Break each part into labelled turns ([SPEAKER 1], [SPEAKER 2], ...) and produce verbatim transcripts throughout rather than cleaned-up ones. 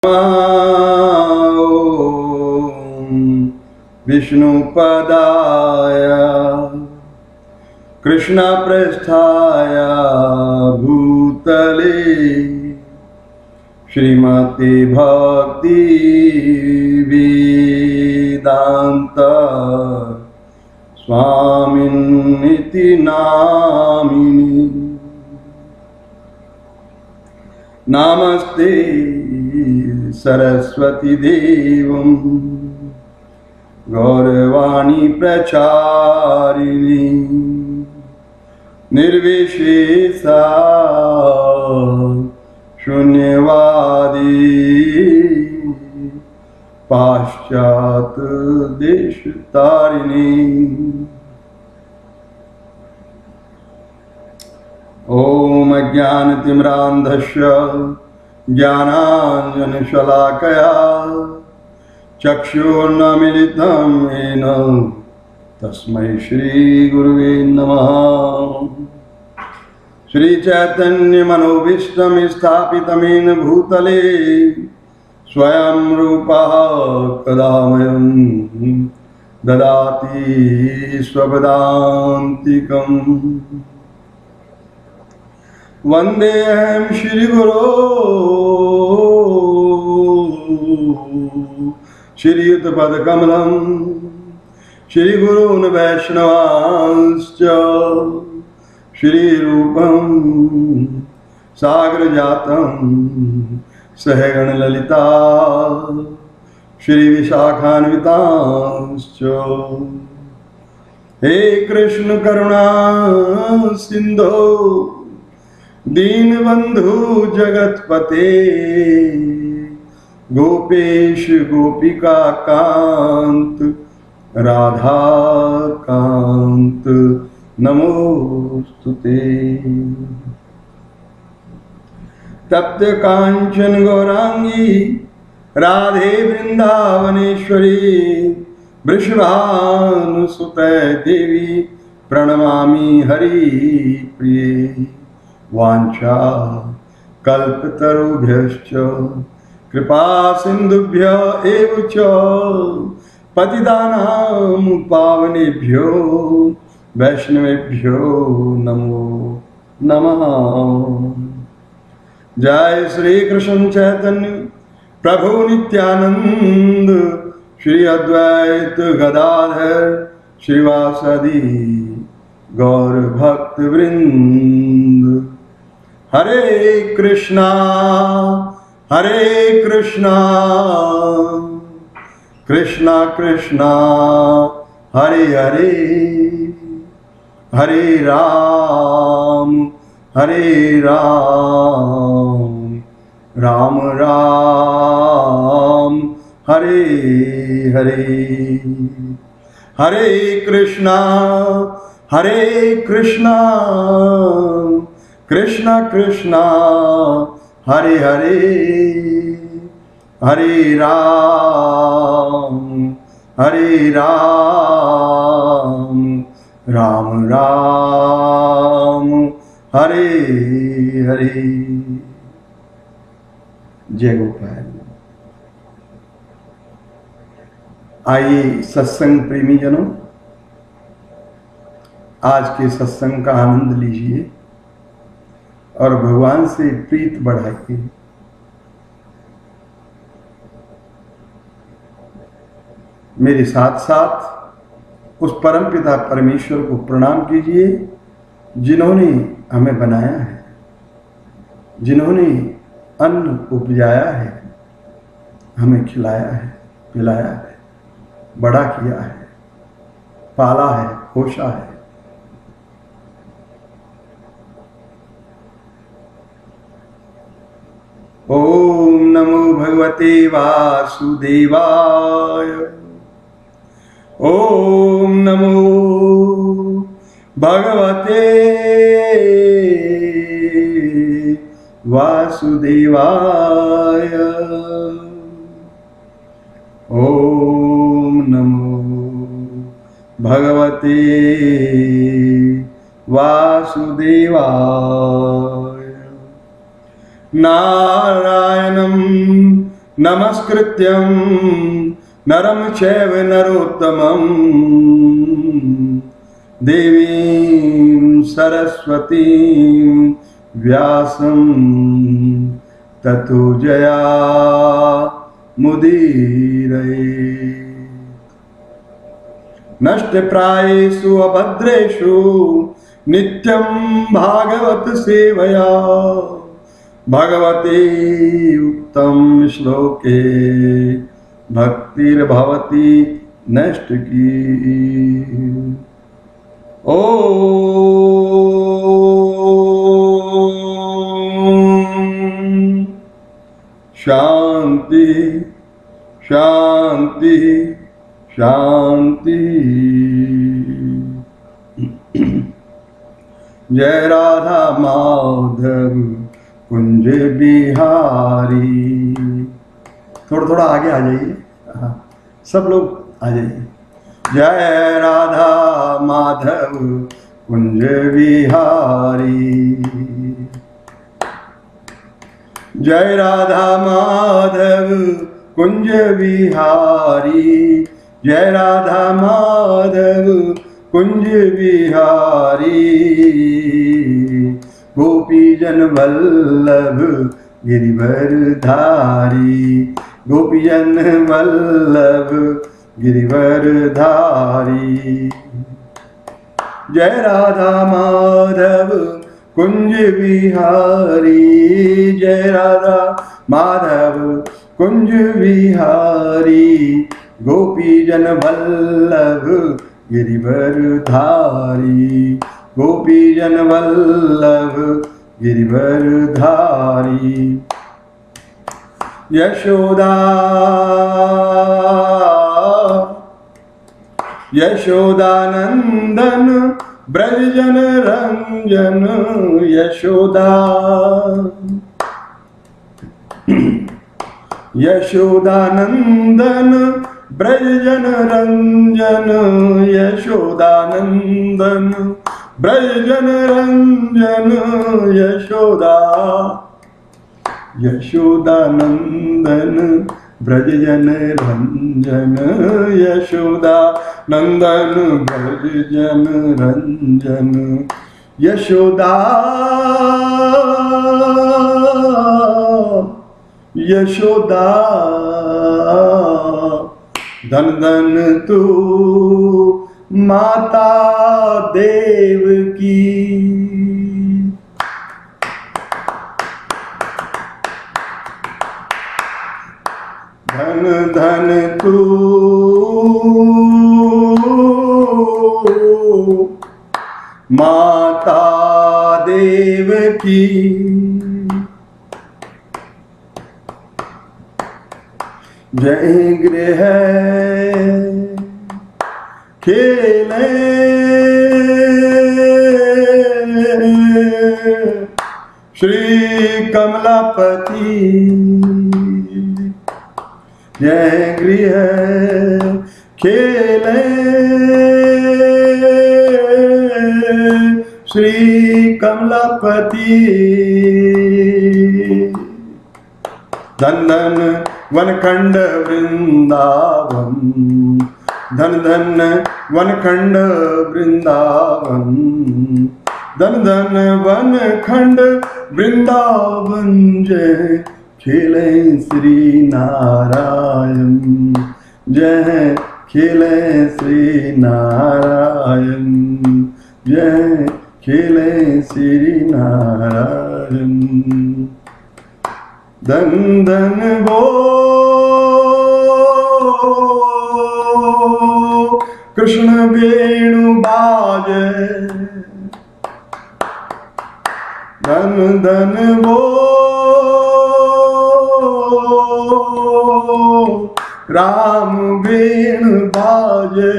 [SPEAKER 1] विष्णुपदाय कृष्णपृष्ठाय भूतले श्रीमते भक्ति वेदांत स्वामिन्निति नामिनी। नमस्ते सरस्वती देवं गौरवाणी प्रचारिणी निर्विशेषा शून्यवादी पाश्चात्य देश तारिणी। ओम अज्ञानतिमिरान्धस्य ज्ञानाञ्जनशलाकया चक्षुर्नमिलितं येन तस्मै श्रीगुरुवे नमः। श्रीचैतन्यमनोभीष्टं स्थापितमेन भूतले स्वयं रूपः कदामयं ददाति स्वपदान्तिकम्। वन्देऽहं श्रीगुरो श्रीयुतपदकमलं श्रीगुरून् वैष्णवांश्च श्रीरूपं सागरजातं सहगणललिता श्रीविशाखान्वितांश्च। हे कृष्ण करुणा सिन्धो दीनबंधु जगतपते गोपेश गोपिका कांत राधा कांत नमोस्तुते। तप्त कांचन गौरांगी राधे वृंदावनेश्वरी वृषभानुसुते देवी प्रणमामि हरिप्रिये। वाञ्छा कल्पतरुभ्यश्च कृपा सिन्धुभ्य एव च पतितानां पावनेभ्यो वैष्णवेभ्यो नमो नमः। जय श्री कृष्ण चैतन्य प्रभु नित्यानंद श्री अद्वैत गदाधर श्रीवासदि गौर भक्त वृंद। हरे कृष्णा हरे कृष्णा कृष्णा कृष्णा हरे हरे हरे राम हरे राम राम राम हरे हरे। हरे कृष्णा हरे कृष्णा कृष्णा कृष्णा हरे हरे हरे राम हरे राम राम राम हरे हरे। जय गोपाल। आइए सत्संग प्रेमी जनों, आज के सत्संग का आनंद लीजिए और भगवान से प्रीत बढ़ाइए। मेरे साथ साथ उस परमपिता परमेश्वर को प्रणाम कीजिए जिन्होंने हमें बनाया है, जिन्होंने अन्न उपजाया है, हमें खिलाया है, पिलाया है, बड़ा किया है, पाला है, पोषा है। ओम नमो भगवते वासुदेवाय। ओम नमो भगवते वासुदेवाय। ओम नमो भगवते वासुदेवाय। नारायणं नमस्कृत्यं नरं चैव नरोत्तमं देवीं सरस्वतीं व्यासं ततो जया मुदीरये। नष्टप्रायेषु अभद्रेषु नित्यं भागवत सेवया भगवते उक्तं श्लोके भक्तिर्भवति नष्ट की। ओम शांति शांति शांति। जय राधा माधव कुंज बिहारी। थोड़ा थोड़ा आगे आ जाइए, हाँ सब लोग आ जाइए। जय राधा माधव कुंज बिहारी, जय राधा माधव कुंज बिहारी, जय राधा माधव कुंज बिहारी। गोपी जन वल्लभ गिरिवर धारी, गोपी जन वल्लभ गिरिवर धारी। जय राधा माधव कुंज बिहारी, जय राधा माधव कुंज बिहारी। गोपी जन वल्लभ गिरिवर धारी, गोपी जन वल्लभ गिरिवर धारी। यशोदा यशोदानंदन ब्रज जन रंजन, यशोदा यशोदानंदन ब्रज जन रंजन, यशोदानंदन ब्रज जन रंजन। यशोदा यशोदानंदन ब्रज जन रंजन, यशोदा नंदन ब्रज जन रंजन। यशोदा यशोदा धन धन तू माता देवकी। धन धन तू माता देवकी। जय गृह खेले श्री कमलापति, जय गृह खेले श्री कमलापति। धन धन वनखंड वृंदावन, धन धन वनखंड वृंदावन, धन धन वनखंड वृंदावन। जय खेले श्री नारायण, जय खेले श्री नारायण, जय खेले श्री नारायण। धन धन वो कृष्ण वेणु बाजे, धन धन वो राम वेणु बाजे।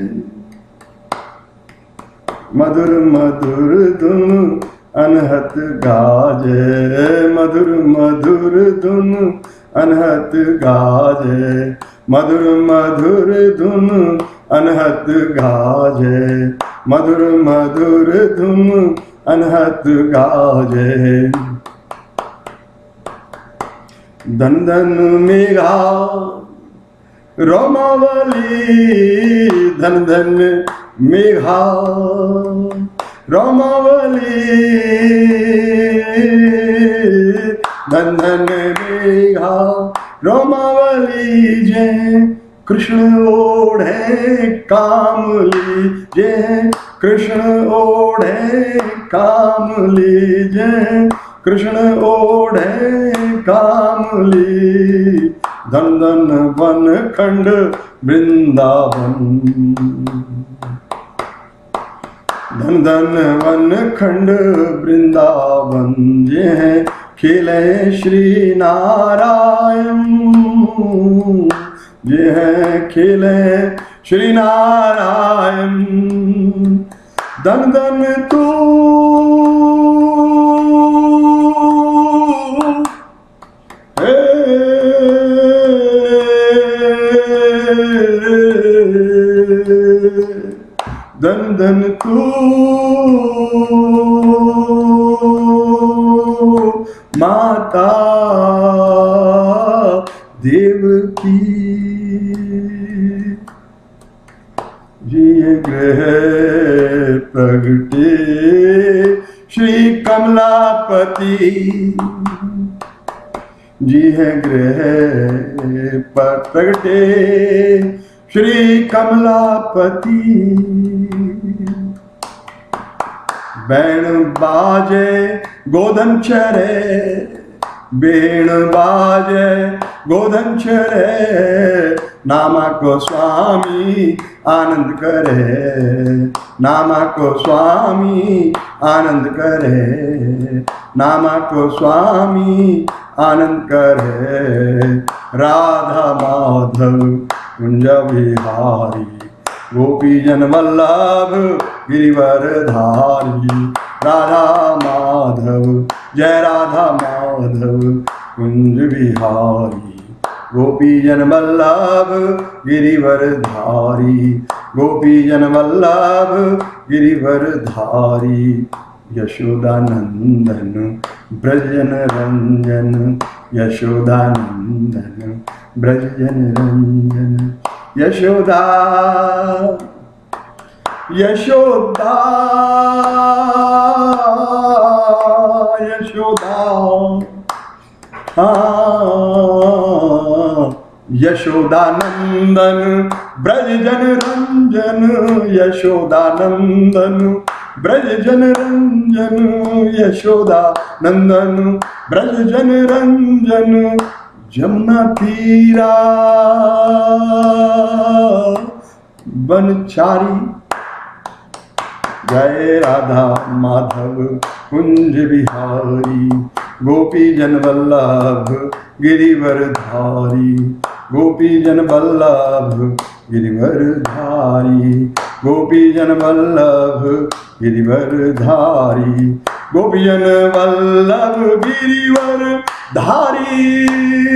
[SPEAKER 1] मधुर मधुर धुन अनहत गाजे, मधुर मधुर धुन अनहत गाजे, मधुर मधुर धुन अनहत गाजे, मधुर मधुर धुन अनहत गाजे। धन धन मेघा रोमावली, धन धन मेघा रोमावली, धन धन मेघा रोमावली। जय कृष्ण ओढ़े कामली, जय कृष्ण ओढ़े कामली, जय कृष्ण ओढ़े कामली। धन धन वन खंड वृंदावन, धन धन वन खंड वृंदावन। जय खेले श्री नारायण, जय खेले श्री नारायण। धन धन तू हे, धन धन तू माता देवकी। जिय ग्रह प्रगटे श्री कमलापति, जिह ग्रह पर प्रगटे श्री कमलापति। बैण बाजे गोधन चरे, बेण बाजे गोधन चरे। नामा को स्वामी आनंद करे, नामा को स्वामी आनंद करे, नामा को स्वामी आनंद करे। राधा माधव कुंज बिहारी, गोपी जन वल्लभ गिरिवर धारी। राधा माधव जय राधा माधव कुंज बिहारी, गोपी जन वल्लभ गिरिवर धारी, गोपी जन वल्लभ गिरिवर धारी। यशोदानंदन ब्रजन रंजन, यशोदानंदन ब्रजन रंजन। यशोदा यशोदा यशोदा, यशोदानंदन ब्रजजन रंजन, यशोदानंदन ब्रजजन रंजन, यशोदानंदन ब्रजजन रंजन। जमुना तीरा बनचारी, जय राधा माधव कुंज बिहारी, गोपी जन वल्लभ गिरिवर धारी, गोपी जन वल्लभ गिरिवर धारी, गोपी जन वल्लभ गिरिवर धारी, गोपी जन वल्लभ गिरिवर धारी।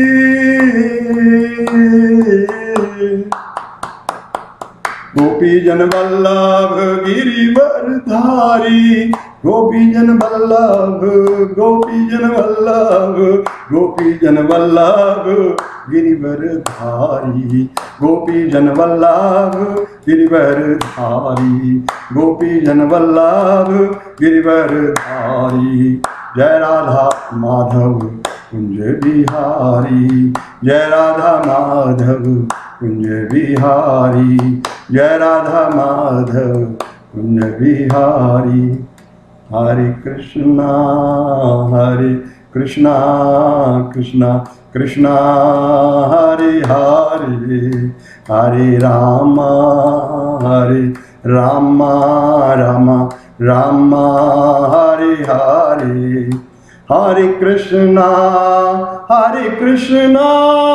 [SPEAKER 1] गोपी जन वल्लभ गिरिवर धारी, गोपी जन वल्लभ, गोपी जन वल्लभ, गोपी जन वल्लभ गिरिवर धारी, गोपी जन वल्लभ गिरिवर धारी, गोपी जन वल्लभ गिरिवर धारी। जय राधा माधव कुंज बिहारी, जय राधा माधव कुंज बिहारी, जय राधा माधव कुंज बिहारी। हरे कृष्णा हरे कृष्णा कृष्णा कृष्णा हरे हरे, हरे रामा हरे रामा रामा रामा हरे हरे। हरे कृष्णा हरे कृष्णा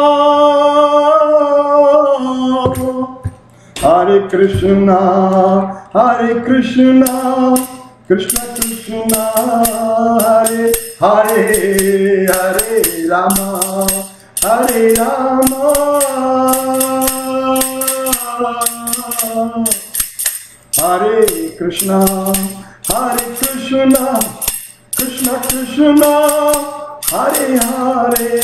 [SPEAKER 1] हरे कृष्णा हरे कृष्णा कृष्ण कृष्णा हरे हरे, हरे रामा हरे रामा हरे कृष्णा हरे Krishna Krishna Krishna Hare Hare,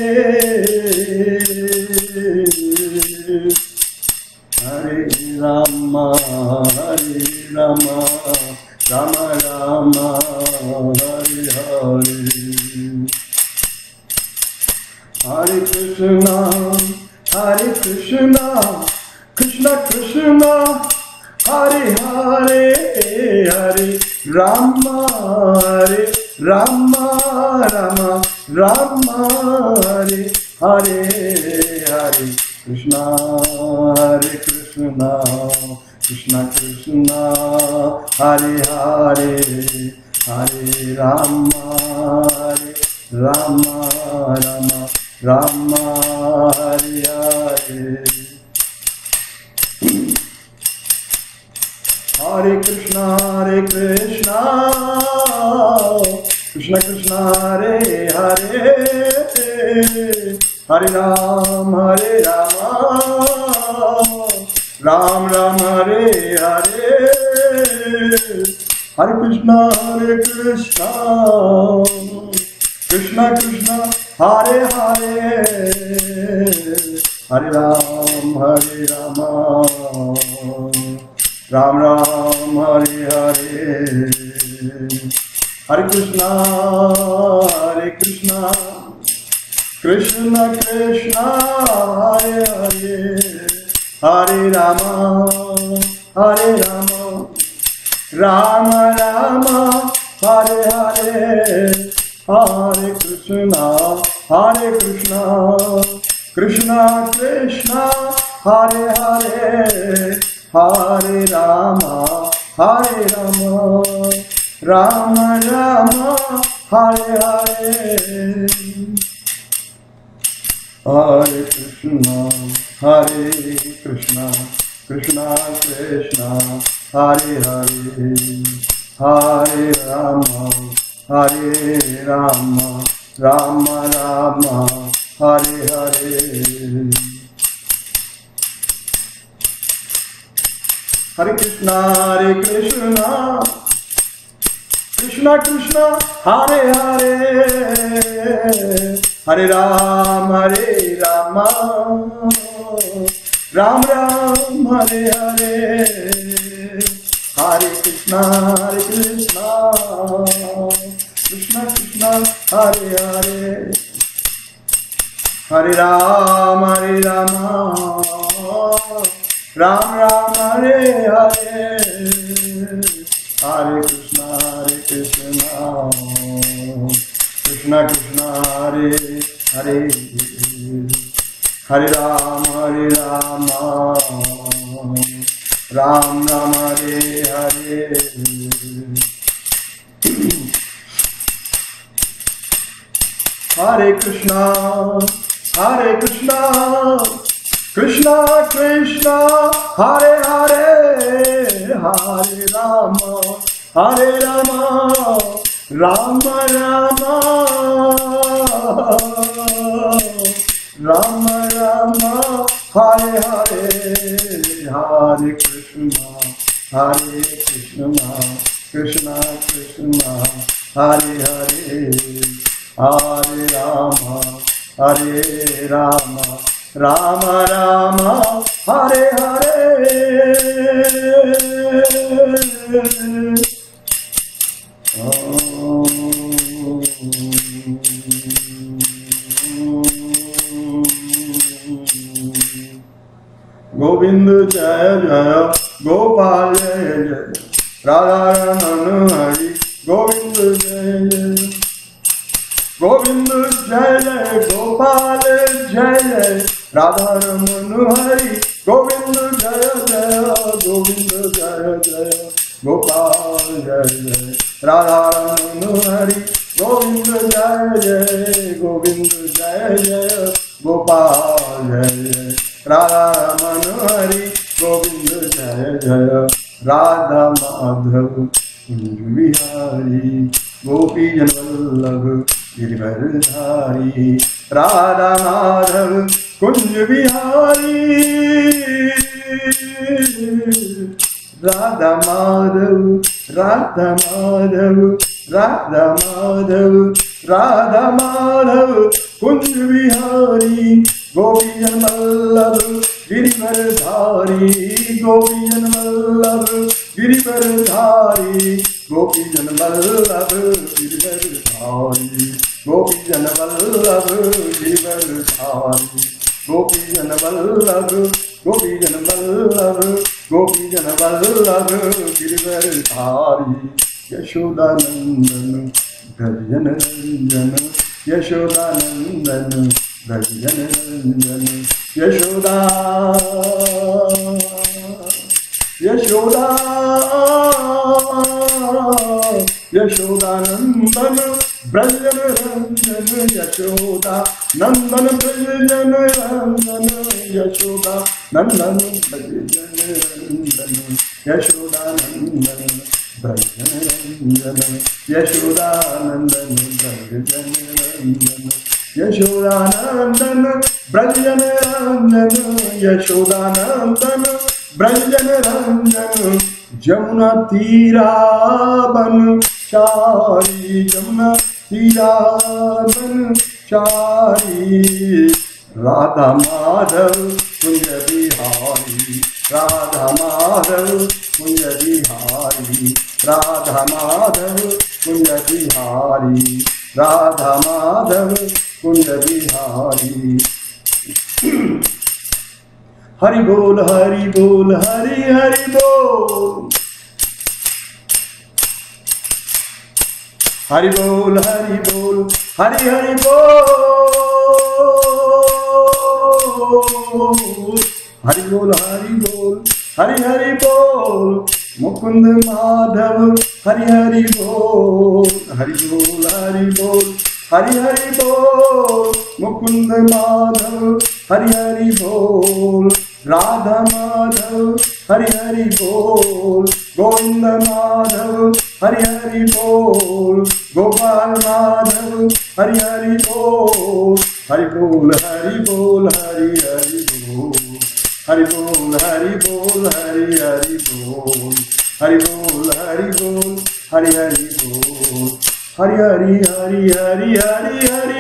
[SPEAKER 1] Hare Rama, Hare Rama, Rama Rama, Hare Hare, Hare Krishna, Hare Krishna, Krishna Krishna, Hare Hare, Hare Rama, Hare Rama, Rama Rama, Hare Hare, Hare Krishna, Hare Krishna, Krishna Krishna, Hare Hare, Hare Rama, Hare Rama, Rama Rama, Hare Hare. Hare Krishna, Hare Krishna, Krishna Krishna, Hare Hare, Hare Ram, Hare Rama, Ram Ram, Hare Hare, Hare Krishna, Hare Krishna, Krishna Krishna, Hare Hare, Hare Ram, Hare Rama, Ram Ram, Hare Hare, Hare Krishna, Hare Krishna, Krishna Krishna, Hare Hare, Hare Rama, Hare Rama, Rama Rama, Hare Hare, Hare Krishna, Hare Krishna, Krishna Krishna, Hare Hare, Hare Rama, Hare Rama, Rama Rama, Hare Hare, Hare Krishna, Hare Krishna, Krishna Krishna, Hare Hare, Hare Rama, Hare Rama, Rama Rama, Hare Hare. Hare Krishna, Hare Krishna, Krishna Krishna, Hare Hare, Hare Ram, Hare Rama, Ram Ram, Hare Hare, Hare Krishna, Hare Krishna, Krishna Krishna, Hare Hare, Hare Ram, Hare Rama, Ram Ram, Hare Hare, Hare Krishna, Hare Krishna, Krishna Krishna, Hare Hare, Hare Ram, Hare Rama, Ram Ram, Hare Hare. Hare Krishna, Hare Krishna, Krishna Krishna, Hare Hare, Hare Rama, Hare Rama, Rama Rama, Rama Rama, Hare Hare, Hare Krishna, Hare Krishna, Krishna Krishna, Hare Hare, Hare Rama, Hare Rama, Rama Rama, Hare Hare. Govind Jaya Jaya, Gopal Jaya Jaya, Radha Rama Hari, Govind Jaya Jaya, Govind Jaya Jaya, Gopal Jaya, Radha Rama Hari, Govind Jaya Jaya, Govind Jaya Jaya, Gopal Jaya Jaya, Radha Rama Hari, Govind Jaya Jaya, Govind Jaya Jaya, Gopal Jaya Jaya, Radha Rama Hari, Govind Jaya Jaya, Radha Madhav Kunj Vihari, Gopi Janvallabh Giridhari, Radha Madhav Kunj Vihari, Radha Madhav, Radha Madhav, Radha Madhav Radha Madhav Kunj Bihari गोपी जन वल्लभ गिरिवर धारी गोपी जन वल्लभ गिरिवर धारी गोपी जन वल्लभ गिरिवर धारी गोपी जन वल्लभ गिरिवर धारी गोपी जन वल्लभ गोपी जन वल्लभ गोपी जन वल्लभ गिरिवर धारी यशोदानंदन भजन रंजन यशोदानंदन भजन रंजन यशोदा यशोदा यशोदानंदन भजन रंजन यशोदा नंदन भजन रंजन यशोदा नंदन भजन रंजन यशोदानंदन भजन रंजन यशोदानंदन भजन रंजन यशोदानंदन भजन रंजन यशोदानंदन भजन रंजन जमुना तीरा बन चारी जमुना तीरा बन चारी राधा माधव कुंज बिहारी राधा माधव कुंज बिहारी राधा माधव कुंज बिहारी राधा माधव कुंज बिहारी हरि बोल हरि बोल हरि हरि बोल हरि बोल हरि बोल हरि हरि बोल हरि बोल हरि बोल हरि हरि बोल मुकुंद माधव हरि हरि बोल हरि बोल हरि बोल हरि हरि बोल मुकुंद माधव हरि हरि बोल राधा माधव हरि हरि बोल गोविंद माधव हरि हरि बोल गोपाल माधव हरि हरि बोल हरि बोल हरि बोल हरि हरि बोल हरि बोल हरि बोल हरि हरि बोल हरि बोल हरि बोल हरि हरि बोल हरि हरि हरि हरि हरि हरि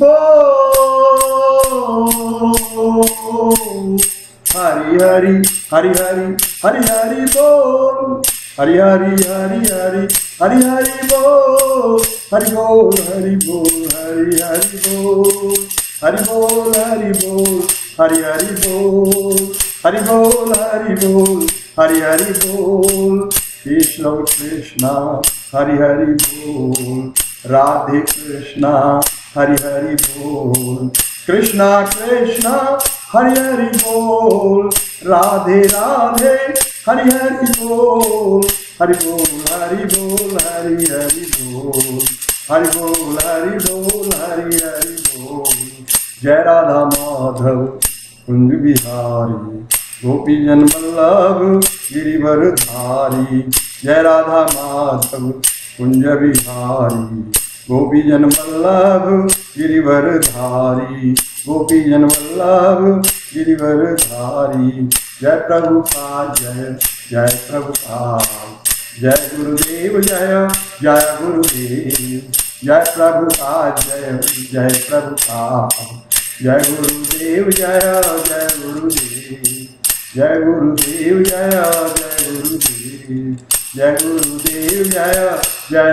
[SPEAKER 1] बोल हरि हरि हरि हरि हरि हरि बोल हरि हरि हरि हरि हरि हरि बोल हरि बोल हरि बोल हरि हरि बोल हरि बोल हरि बोल हरि हरि बोल हरि बोल हरि बोल हरि हरि बोल कृष्ण कृष्णा हरि हरि बोल राधे कृष्णा हरि हरि बोल कृष्णा कृष्णा हरि हरि बोल राधे राधे हरि हरि बोल हरि बोल हरि बोल हरि हरि बोल हरि बोल हरि बोल हरि हरि बोल जय राधा माधव कुंज बिहारी गोपी जन वल्लभ गिरिवर धारी जय राधा माधव कुंज बिहारी गोपी जन वल्लभ गिरिवर धारी गोपी जन वल्लभ गिरिवर धारी जय प्रभुपाद जय जय प्रभुपाद जय गुरुदेव जय जय गुरुदेव जय प्रभुपाद जय जय प्रभुपाद जय गुरुदेव जय जय गुरुदेव जय गुरुदेव जय जय गुरुदेव जय गुरुदेव जय जय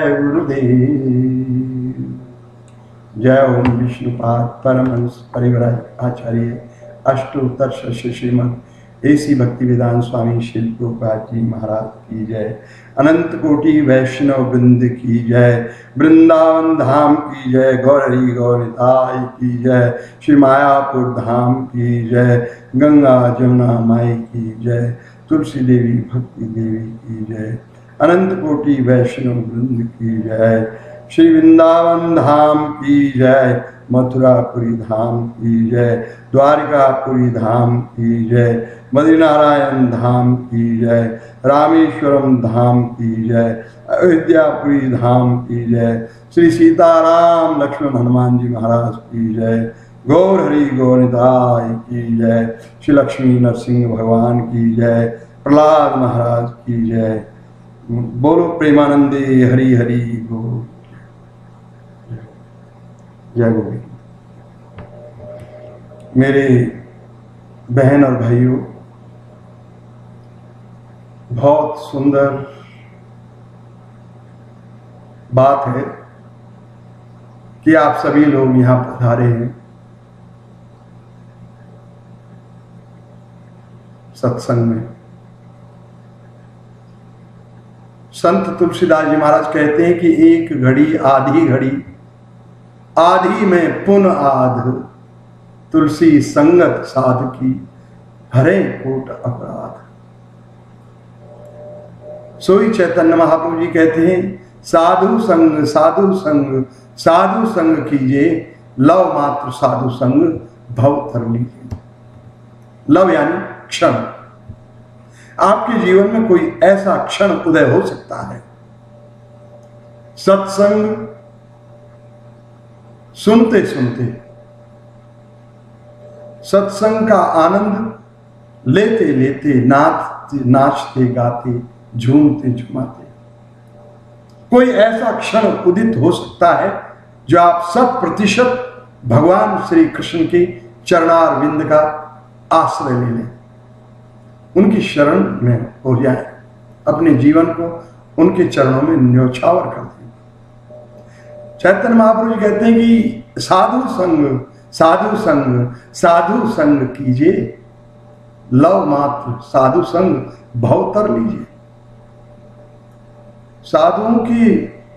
[SPEAKER 1] गुरुदेव जय ओम विष्णुपाद परमहंस परिव्राज आचार्य अष्टोत्तर शिष्य श्रीमद ऐसी भक्ति वेदांत स्वामी शिल प्रभुपाद जी महाराज की जय अनंत कोटि वैष्णव वृंद की जय वृंदावन धाम की जय गौरी गौरिताई की जय श्री मायापुर धाम की जय गंगा जमुना माई की जय तुलसी देवी भक्ति देवी की जय अनंत कोटि वैष्णव वृंद की जय श्री वृंदावन धाम की जय मथुरापुरी धाम की जय द्वारिकापुरी धाम की जय बद्रीनारायण धाम की जय रामेश्वरम धाम की जय अयोध्यापुरी धाम की जय श्री सीताराम लक्ष्मण हनुमान जी महाराज की जय गौर हरि गौरदाय की जय श्री लक्ष्मी नरसिंह भगवान की जय प्रहलाद महाराज की जय बोलो प्रेमानंदे हरि हरि बोल। जय गोविंद। मेरे बहन और भाइयों, बहुत सुंदर बात है कि आप सभी लोग यहाँ पधारे हैं सत्संग में। संत तुलसीदास जी महाराज कहते हैं कि एक घड़ी आधी घड़ी, आधी में पुन आध, तुलसी संगत साध की, हरे कोट अपराध। सोई चैतन्य महाप्रभु जी कहते हैं, साधु संग साधु संग साधु संग कीजिए, लव मात्र साधु संग भव तर लीजिए। लव यानी क्षण। आपके जीवन में कोई ऐसा क्षण उदय हो सकता है, सत्संग सुनते सुनते, सत्संग का आनंद लेते लेते, नाचते नाचते गाते, झूमते झुमाते, कोई ऐसा क्षण उदित हो सकता है जो आप शत प्रतिशत भगवान श्री कृष्ण के चरणार विंद का आश्रय ले लें, उनकी शरण में हो जाए, अपने जीवन को उनके चरणों में न्योछावर कर दें। चैतन्य महाप्रभु जी कहते हैं कि साधु संग साधु संग साधु संग कीजिए, लव मात्र साधु संग भव तर लीजिए। साधुओं की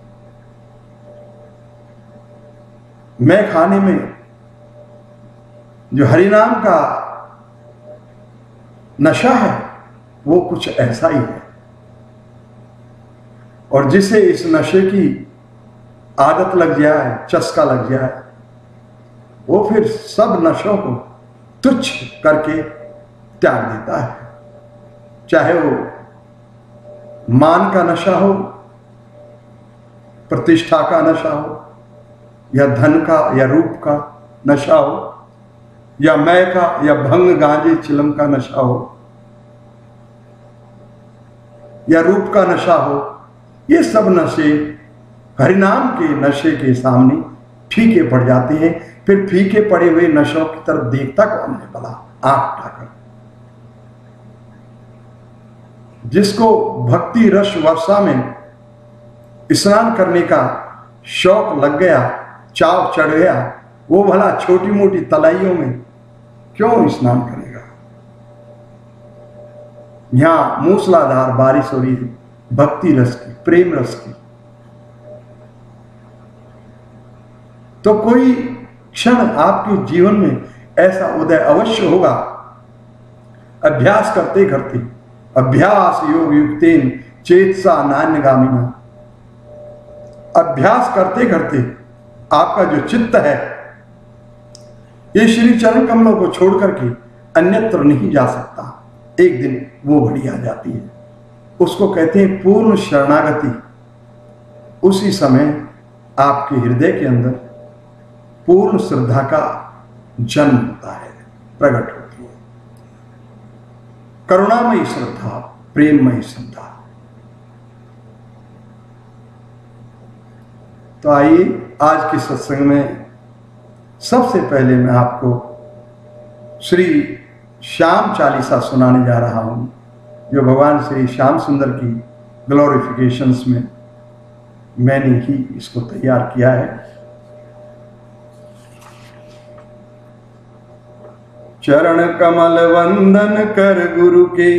[SPEAKER 1] मैं खाने में जो हरिनाम का नशा है वो कुछ ऐसा ही है, और जिसे इस नशे की आदत लग जाए, चस्का लग जाए, वो फिर सब नशों को तुच्छ करके त्याग देता है। चाहे वो मान का नशा हो, प्रतिष्ठा का नशा हो, या धन का या रूप का नशा हो, या मय का या भंग गांजे चिलम का नशा हो, या रूप का नशा हो, ये सब नशे हरिनाम के नशे के सामने फीके पड़ जाते हैं। फिर फीके पड़े हुए नशों की तरफ देखता कौन है भला, आंख उठाकर। जिसको भक्ति रस वर्षा में स्नान करने का शौक लग गया, चाव चढ़ गया, वो भला छोटी मोटी तलाइयों में क्यों स्नान करेगा। यहां मूसलाधार बारिश हो रही है भक्ति रस की, प्रेम रस की। तो कोई क्षण आपके जीवन में ऐसा उदय अवश्य होगा। अभ्यास करते करते, अभ्यास योग युक्तेन चेतसा नान्यगामिना, अभ्यास करते करते आपका जो चित्त है ये श्री चरण कमलों को छोड़ करके अन्यत्र नहीं जा सकता। एक दिन वो घड़ी आ जाती है, उसको कहते हैं पूर्ण शरणागति। उसी समय आपके हृदय के अंदर पूर्ण श्रद्धा का जन्म होता है, प्रकट होती है करुणामयी श्रद्धा, प्रेममयी श्रद्धा। तो आइए आज के सत्संग में सबसे पहले मैं आपको श्री श्याम चालीसा सुनाने जा रहा हूं, जो भगवान श्री श्याम सुंदर की ग्लोरिफिकेशंस में मैंने ही इसको तैयार किया है। चरण कमल वंदन कर गुरु के,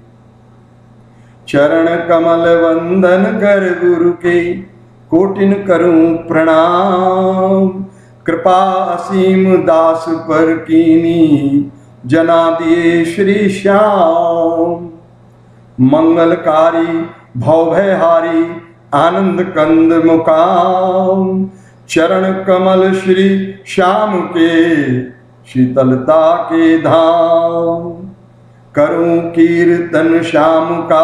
[SPEAKER 1] चरण कमल वंदन कर गुरु के, कोटिन करूं प्रणाम। कृपा असीम दास पर कीनी, जना दिए श्री श्याम। मंगलकारी भवभयहारी, आनंद कंद मुकाम। चरण कमल श्री श्याम के, शीतलता के धाम। करूं कीर्तन श्याम का,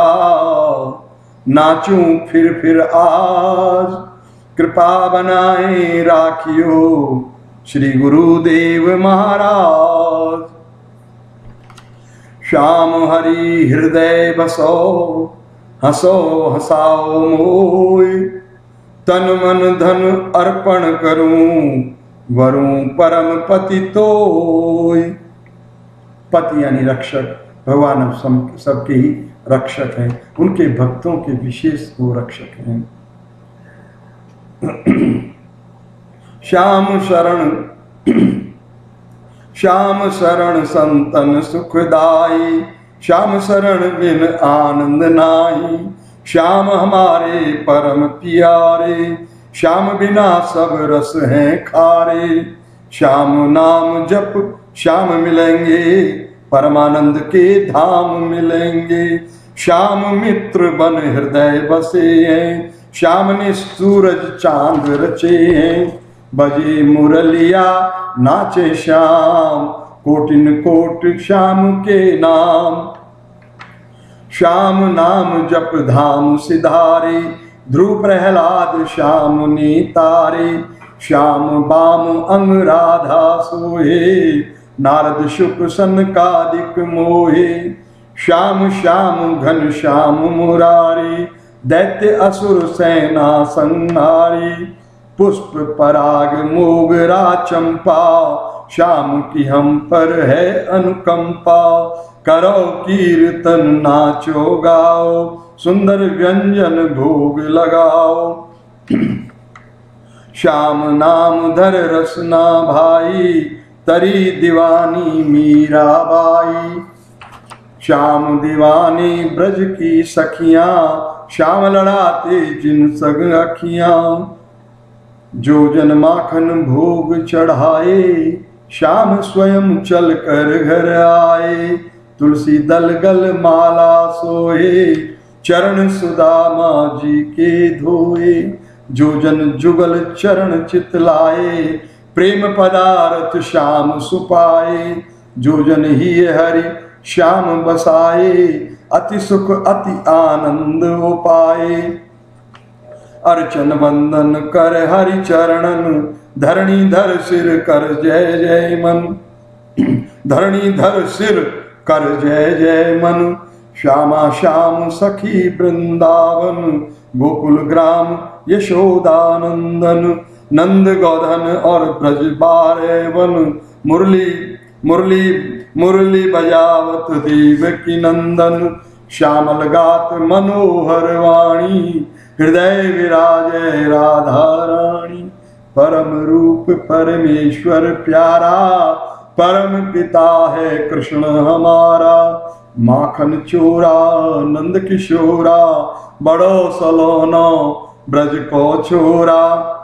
[SPEAKER 1] नाचूं फिर फिर आज। कृपा बनाए राखियो श्री गुरुदेव महाराज। श्याम हरि हृदय बसो, हंसो हंसाओ मोय। तन मन धन अर्पण करूं, वरुण परम पति तोय। पति यानी रक्षक, भगवान अब सबके ही रक्षक हैं, उनके भक्तों के विशेष वो रक्षक हैं। श्याम शरण श्याम शरण संतन सुखदाई, श्याम शरण बिन आनंद नाई। श्याम हमारे परम प्यारे, श्याम बिना सब रस हैं खारे। श्याम नाम जप श्याम मिलेंगे, परमानंद के धाम मिलेंगे। श्याम मित्र बन हृदय बसे हैं, श्याम ने सूरज चांद रचे हैं। बजे मुरलिया नाचे श्याम, कोटिन कोट श्याम के नाम। श्याम नाम जप धाम सिधारे, ध्रुव प्रहलाद श्याम ने तारे। श्याम बाम अंग राधा सोहे, नारद शुक सनकादिक मोहे। श्याम श्याम घन श्याम मुरारी, दैत्य असुर सेना संहारी। पुष्प पराग मोगरा चंपा, श्याम की हम पर है अनुकंपा। करो कीर्तन नाचो गाओ, सुंदर व्यंजन भोग लगाओ। श्याम नाम धर रसना भाई, तरी दीवानी मीराबाई। श्याम दीवानी ब्रज की सखियां, श्याम लड़ाते जिन सग अखियां। जो जन माखन भोग चढ़ाए, श्याम स्वयं चल कर घर आए। तुलसी दल गल माला सोए, चरण सुदामा जी के धोए। जो जन जुगल चरण चितलाए, प्रेम पदारथ श्याम सुपाए। जो जन ही हरि श्याम बसाए, अति सुख अति आनंद हो पाए। अर्चन वंदन कर हरि चरणन, धरणी धर सिर कर जय जय मन। धरणी धर सिर कर जय जय मन। श्यामा श्याम सखी वृंदावन, गोकुल ग्राम यशोदानंदन। नंद गोधन और ब्रज बारे वन, मुरली मुरली मुरली बजावत देव की नंदन। श्यामल गात मनोहर वाणी, हृदय विराजय राधा रानी। परम रूप परमेश्वर प्यारा, परम पिता है कृष्ण हमारा। माखन चोरा नंद किशोरा, बड़ो सलोनो ब्रज को छोरा।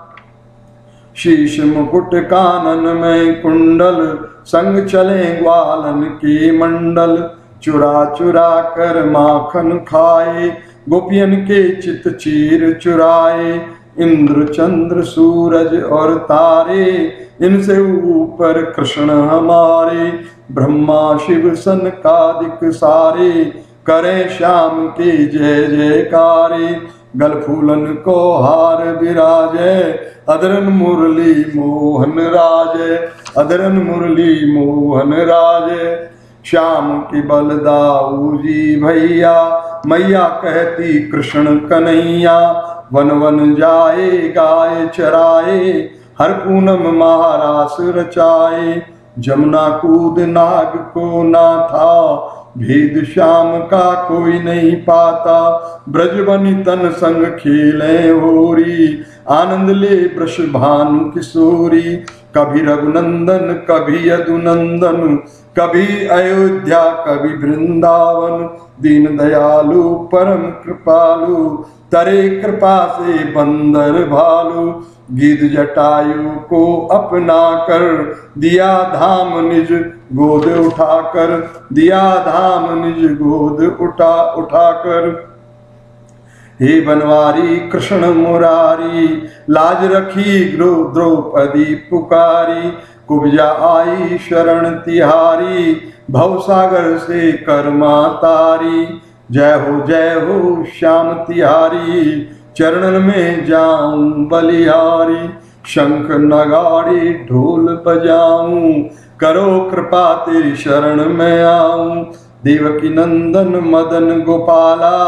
[SPEAKER 1] शीश मुकुट कानन में कुंडल, संग चले ग्वालन के मंडल। चुरा चुरा कर माखन खाए, गोपियन के चित चीर चुराए। इंद्र चंद्र सूरज और तारे, इनसे ऊपर कृष्ण हमारे। ब्रह्मा शिव सनकादिक सारे, करें श्याम के जय जयकारे। गल फूलन को हार विराजे, अदरन मुरली मोहन राजे। अदरन मुरली मोहन राजे। श्याम की बलदाऊ जी भैया, मैया कहती कृष्ण कन्हैया। वन वन जाए गाय चराए, हर पूनम महारास रचाए। जमुना कूद नाग को ना था, भेद श्याम का कोई नहीं पाता। ब्रजबनी तन संग खेले होरी, आनंद ले वृष भानु किशोरी। कभी रघुनंदन कभी यदुनंदन, कभी अयोध्या कभी वृंदावन। दीन दयालु परम कृपालु, तरे कृपा से बंदर भालू। गिद्ध जटायु को अपना कर, दिया धाम निज गोद उठाकर। दिया धाम निज गोद उठा उठाकर। हे बनवारी कृष्ण मुरारी, लाज रखी द्रौपदी पुकारी। कुब्जा आई शरण तिहारी, भवसागर से कर्मा तारी। जय हो जय हो श्याम तिहारी, चरणन में जाऊं बलिहारी। शंख नगाड़ी ढोल बजाऊं, करो कृपा तेरी शरण में आऊं। देवकी नंदन मदन गोपाला,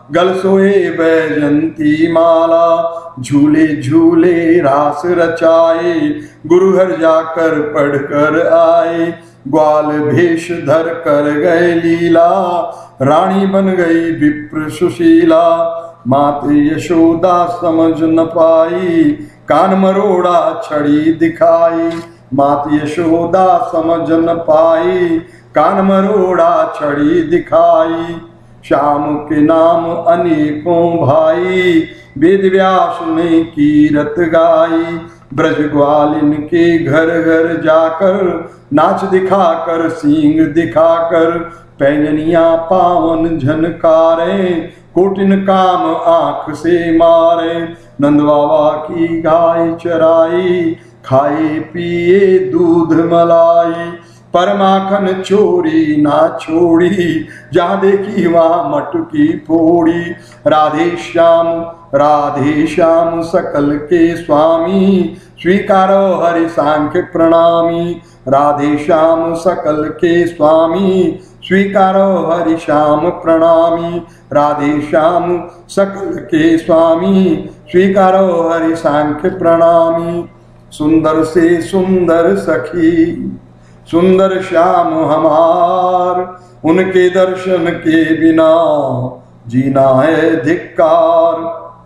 [SPEAKER 1] गल सोए बैजंती माला, झूले झूले रास रचाए, गुरुहर जाकर पढ़ कर आए, ग्वाल भेष धर कर गए लीला, रानी बन गई विप्र सुशीला, मात यशोदा समझ न पाई, कान मरोड़ा छड़ी दिखाई, मात यशोदा समझ न पाई, कान मरोड़ा छड़ी दिखाई, श्याम के नाम अनेकों भाई, वेद व्यास ने कीरत गाई, ब्रज ग्वालिन के घर घर जाकर, नाच दिखाकर सींग दिखाकर, पैजनिया पावन झनकारे, कोटिन काम आंख से मारे, नंद बाबा की गाय चराई, खाए पिए दूध मलाई, पर माखन चोरी ना छोड़ी, जहाँ देखी वहाँ मटकी फोड़ी, राधे श्याम राधे श्याम सकल के स्वामी, स्वीकारो हरि सांख्य प्रणामी, राधे श्याम सकल के स्वामी, स्वीकारो हरि श्याम प्रणामी, राधे श्याम सकल के स्वामी, स्वीकारो हरि सांख्य प्रणामी, सुंदर से सुंदर सखी, सुंदर श्याम हमार, उनके दर्शन के बिना जीना है धिक्कार,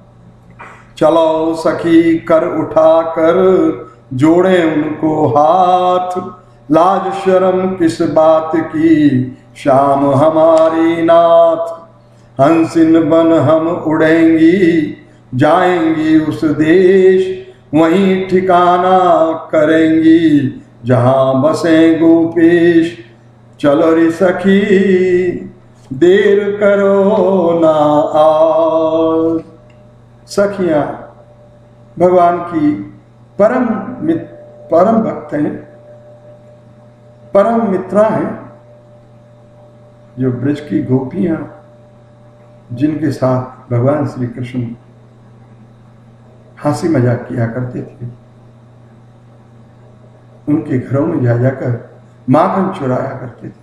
[SPEAKER 1] चलो सखी कर उठा कर जोड़े उनको हाथ, लाज शर्म किस बात की श्याम हमारी नाथ, हंसिन बन हम उड़ेंगी, जाएंगी उस देश, वहीं ठिकाना करेंगी, जहां बसे गोपेश, चलो रे सखी देर करो ना आज। सखियां भगवान की परम मित्र, परम भक्त हैं, परम मित्रा हैं, जो ब्रज की गोपियां जिनके साथ भगवान श्री कृष्ण हंसी मजाक किया करते थे, उनके घरों में जा जाकर माखन चुराया करते थे,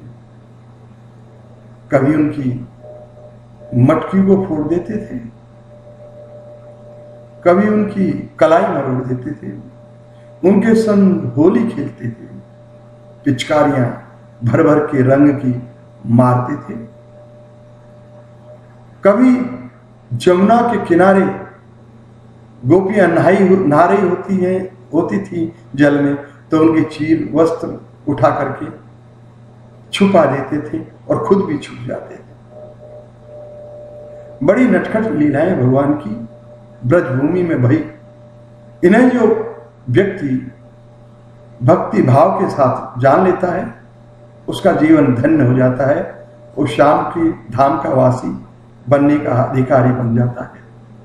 [SPEAKER 1] कभी उनकी मटकी को फोड़ देते थे, कभी उनकी कलाई मरोड़ देते थे, उनके संग होली खेलते थे, पिचकारियां भर भर के रंग की मारते थे, कभी जमुना के किनारे गोपियां नहाई नहा रही होती हैं होती थी जल में, तो उनके चीर वस्त्र उठा करके छुपा देते थे और खुद भी छुप जाते थे। बड़ी नटखट लीलाएं भगवान की ब्रजभूमि में भई। इन्हें जो व्यक्ति भक्ति भाव के साथ जान लेता है, उसका जीवन धन्य हो जाता है, वो श्याम की धाम का वासी बनने का अधिकारी बन जाता है।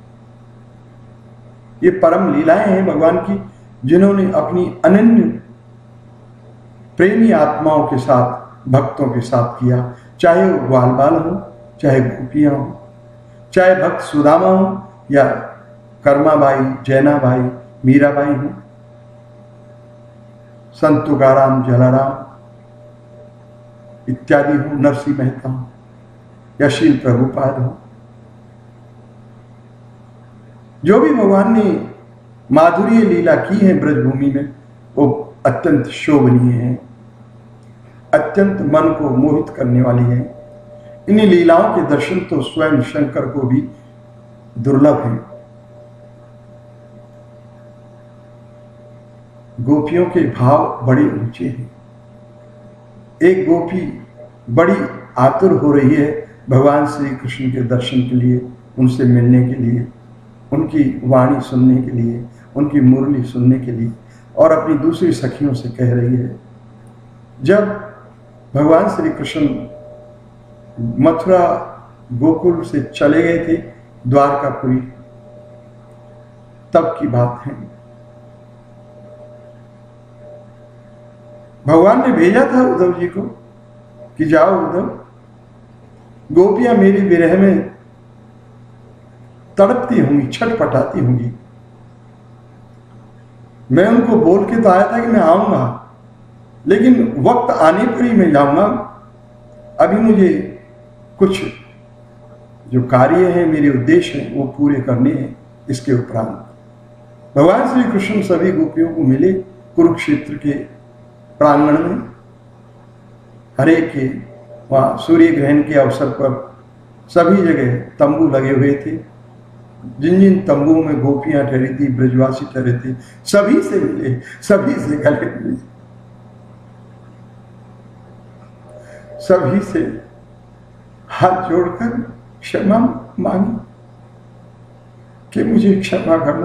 [SPEAKER 1] ये परम लीलाएं हैं भगवान की, जिन्होंने अपनी अनन्य प्रेमी आत्माओं के साथ, भक्तों के साथ किया, चाहे वो ग्वाल बाल हो, चाहे गोपियां हो, चाहे भक्त सुदामा हो, या कर्माबाई, जैनाबाई, मीराबाई हो, संत तुकाराम, जलाराम इत्यादि हो, नरसिंह मेहता हो, या शील प्रभुपाद हो। जो भी भगवान ने माधुर्य लीला की है ब्रजभूमि में, वो अत्यंत शोभनीय है, अत्यंत मन को मोहित करने वाली है। इन्हीं लीलाओं के दर्शन तो स्वयं शंकर को भी दुर्लभ है। गोपियों के भाव बड़े ऊंचे हैं। एक गोपी बड़ी आतुर हो रही है भगवान श्री कृष्ण के दर्शन के लिए, उनसे मिलने के लिए, उनकी वाणी सुनने के लिए, उनकी मुरली सुनने के लिए, और अपनी दूसरी सखियों से कह रही है। जब भगवान श्री कृष्ण मथुरा गोकुल से चले गए थे द्वारकापुरी, तब की बात है। भगवान ने भेजा था उद्धव जी को कि जाओ उद्धव, गोपियां मेरी विरह में तड़पती होंगी, छटपटाती होंगी। मैं उनको बोल के तो आया था कि मैं आऊंगा, लेकिन वक्त आने पर ही मैं जाऊंगा। अभी मुझे कुछ जो कार्य है, मेरे उद्देश्य हैं, वो पूरे करने हैं। इसके उपरांत भगवान श्री कृष्ण सभी गोपियों को मिले कुरुक्षेत्र के प्रांगण में। हरे के वहाँ सूर्य ग्रहण के अवसर पर सभी जगह तंबू लगे हुए थे। जिन जिन तंबुओं में गोपियां ठहरी थी, ब्रजवासी ठहरे थे, सभी से मिले, सभी से गले मिले, सभी से हाथ जोड़कर क्षमा मांगी कि मुझे क्षमा करना,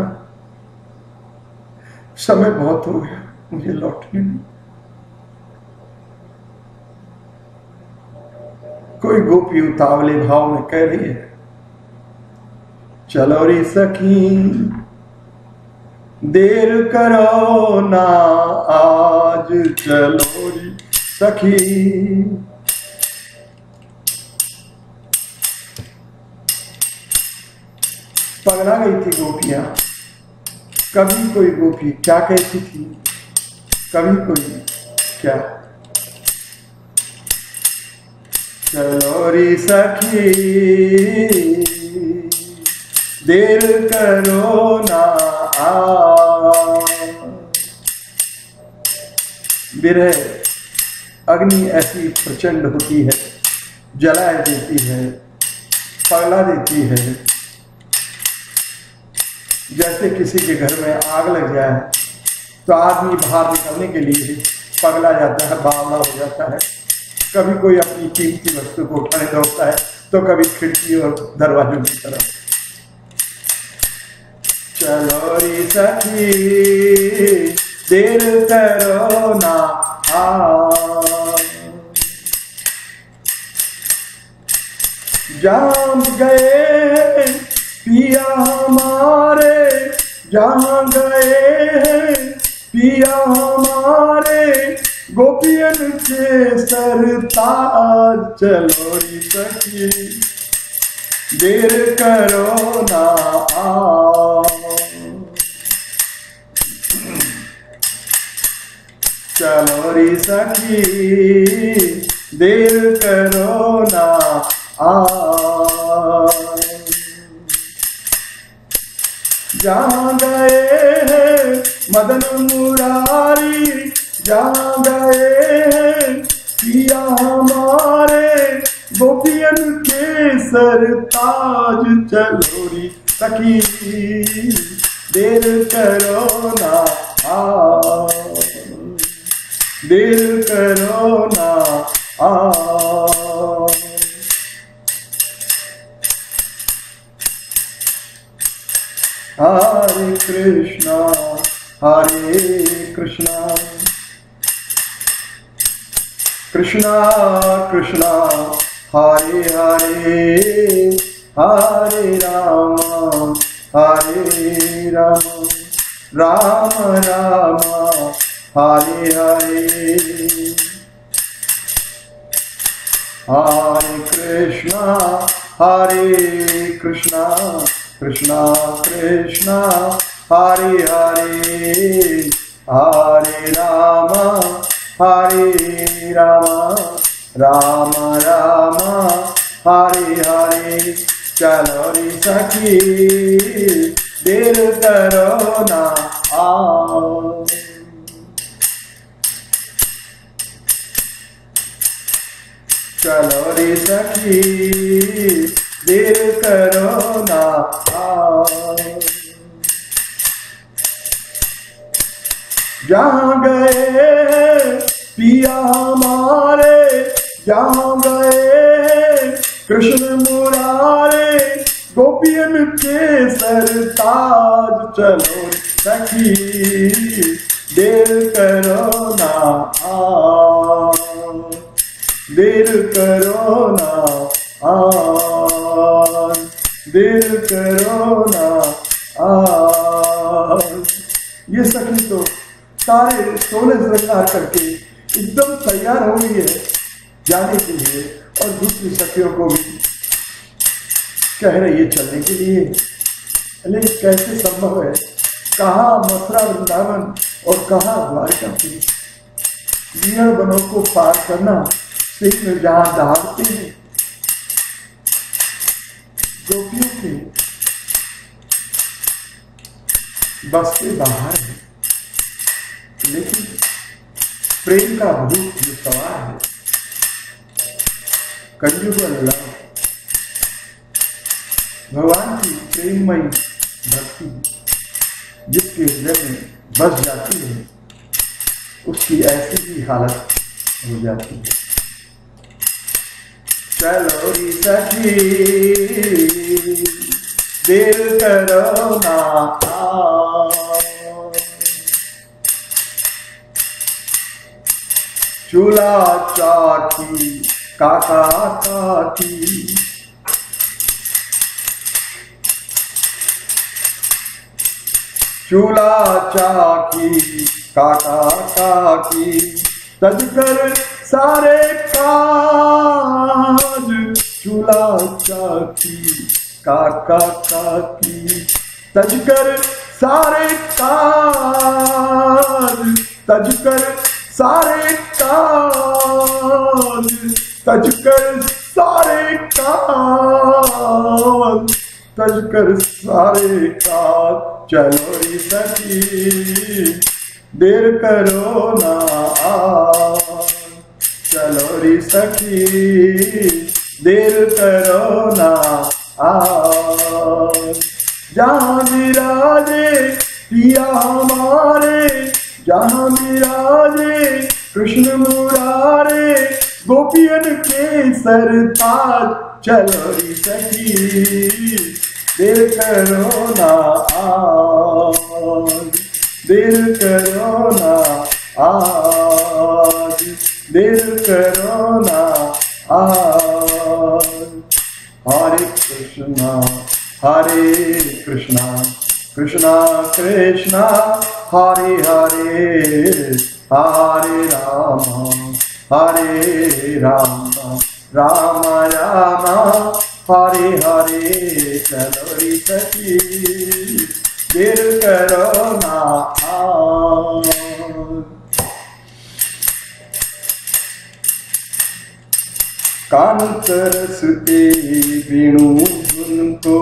[SPEAKER 1] समय बहुत हो गया, मुझे लौटने नहीं। कोई गोपी उतावले भाव में कह रही है, चलो रे सखी देर करो ना आज, चलो रे सखी। पगला गई थी गोपियां। कभी कोई गोपी क्या कहती थी, कभी कोई क्या, चलो रे सखी देर करो ना आ। विरह अग्नि ऐसी प्रचंड होती है, जला देती है, पगला देती है। जैसे किसी के घर में आग लग जाए तो आदमी बाहर निकलने के लिए पगला जाता है, बावला हो जाता है। कभी कोई अपनी कीमती वस्तु को उठाने दौड़ता है तो कभी खिड़की और दरवाजों की तरफ। चलो रे सखी देर करो ना आ, जान गए पिया हमारे, जहाँ गए पिया हमारे, गोपियन के सरताज। चलो रे सखी देर करो ना आ, चलो रे सखी देर करो ना आ। जहाँ गए हैं मदन मुरारी, जहाँ गए हैं पिया हमारे, गोपियन के सरताज। चलो रे सखी देर करो ना आ, देर करो ना आ। हरे कृष्णा हरे कृष्णा कृष्णा कृष्णा हरे हरे, हरे राम हरे राम, राम राम हरे हरे। हरे कृष्णा हरे कृष्णा कृष्णा कृष्णा हरे हरे, हरे राम हरे राम, राम राम हरे हरे। चलो रे सखी देर करो ना आ, चलो रे सखी देर करो ना आ। जहाँ गए पिया हमारे, जहाँ गए कृष्ण मुरारे, गोपियन के सरताज। चलो सखी देर करो ना आ, देर करो ना आ, देर करो ना आ। ये सखी तो सारे सोने श्रृंगार करके एकदम तैयार हो गई है जाने के लिए, और दूसरी सखियों को भी कह रही है चलने के लिए। लेकिन कैसे संभव है, कहाँ मथुरा वृंदावन और कहाँ द्वारकापुरी। बियर बनों को पार करना सिंह में जहाँ दहाड़ते हैं, गोपियों के बस के बाहर है, लेकिन प्रेम का भूत जो सवार है, कंजुगल लव, भगवान की प्रेममयी भक्ति जिसके हृदय में बस जाती है, उसकी ऐसी ही हालत हो जाती है। चलो री सखी देर करो ना, चूल्हा चाकी काका काकी, चूल्हा चाकी काका काकी, तजकर सारे काज, चूल्हा चाकी काका काकी, तजकर सारे काज, तजकर सारे काज, तजकर सारे काज, तजकर सारे काज। चलो री सखी देर करो ना, चलो री सखी देर करो ना, जहाँ विराजे पिया हमारे, जहाँ विराजे कृष्ण मुरारे, गोपियन के सरताज। चलो री सखी देर करो ना, देर करो ना, आज देर करो ना, आज। हरे कृष्णा हरे कृष्णा कृष्णा कृष्णा हरे हरे, हरे राम हरे राम राम राम हरे हरे। चलो री सखी देर करो ना, कान तरसते वेणु धुन को,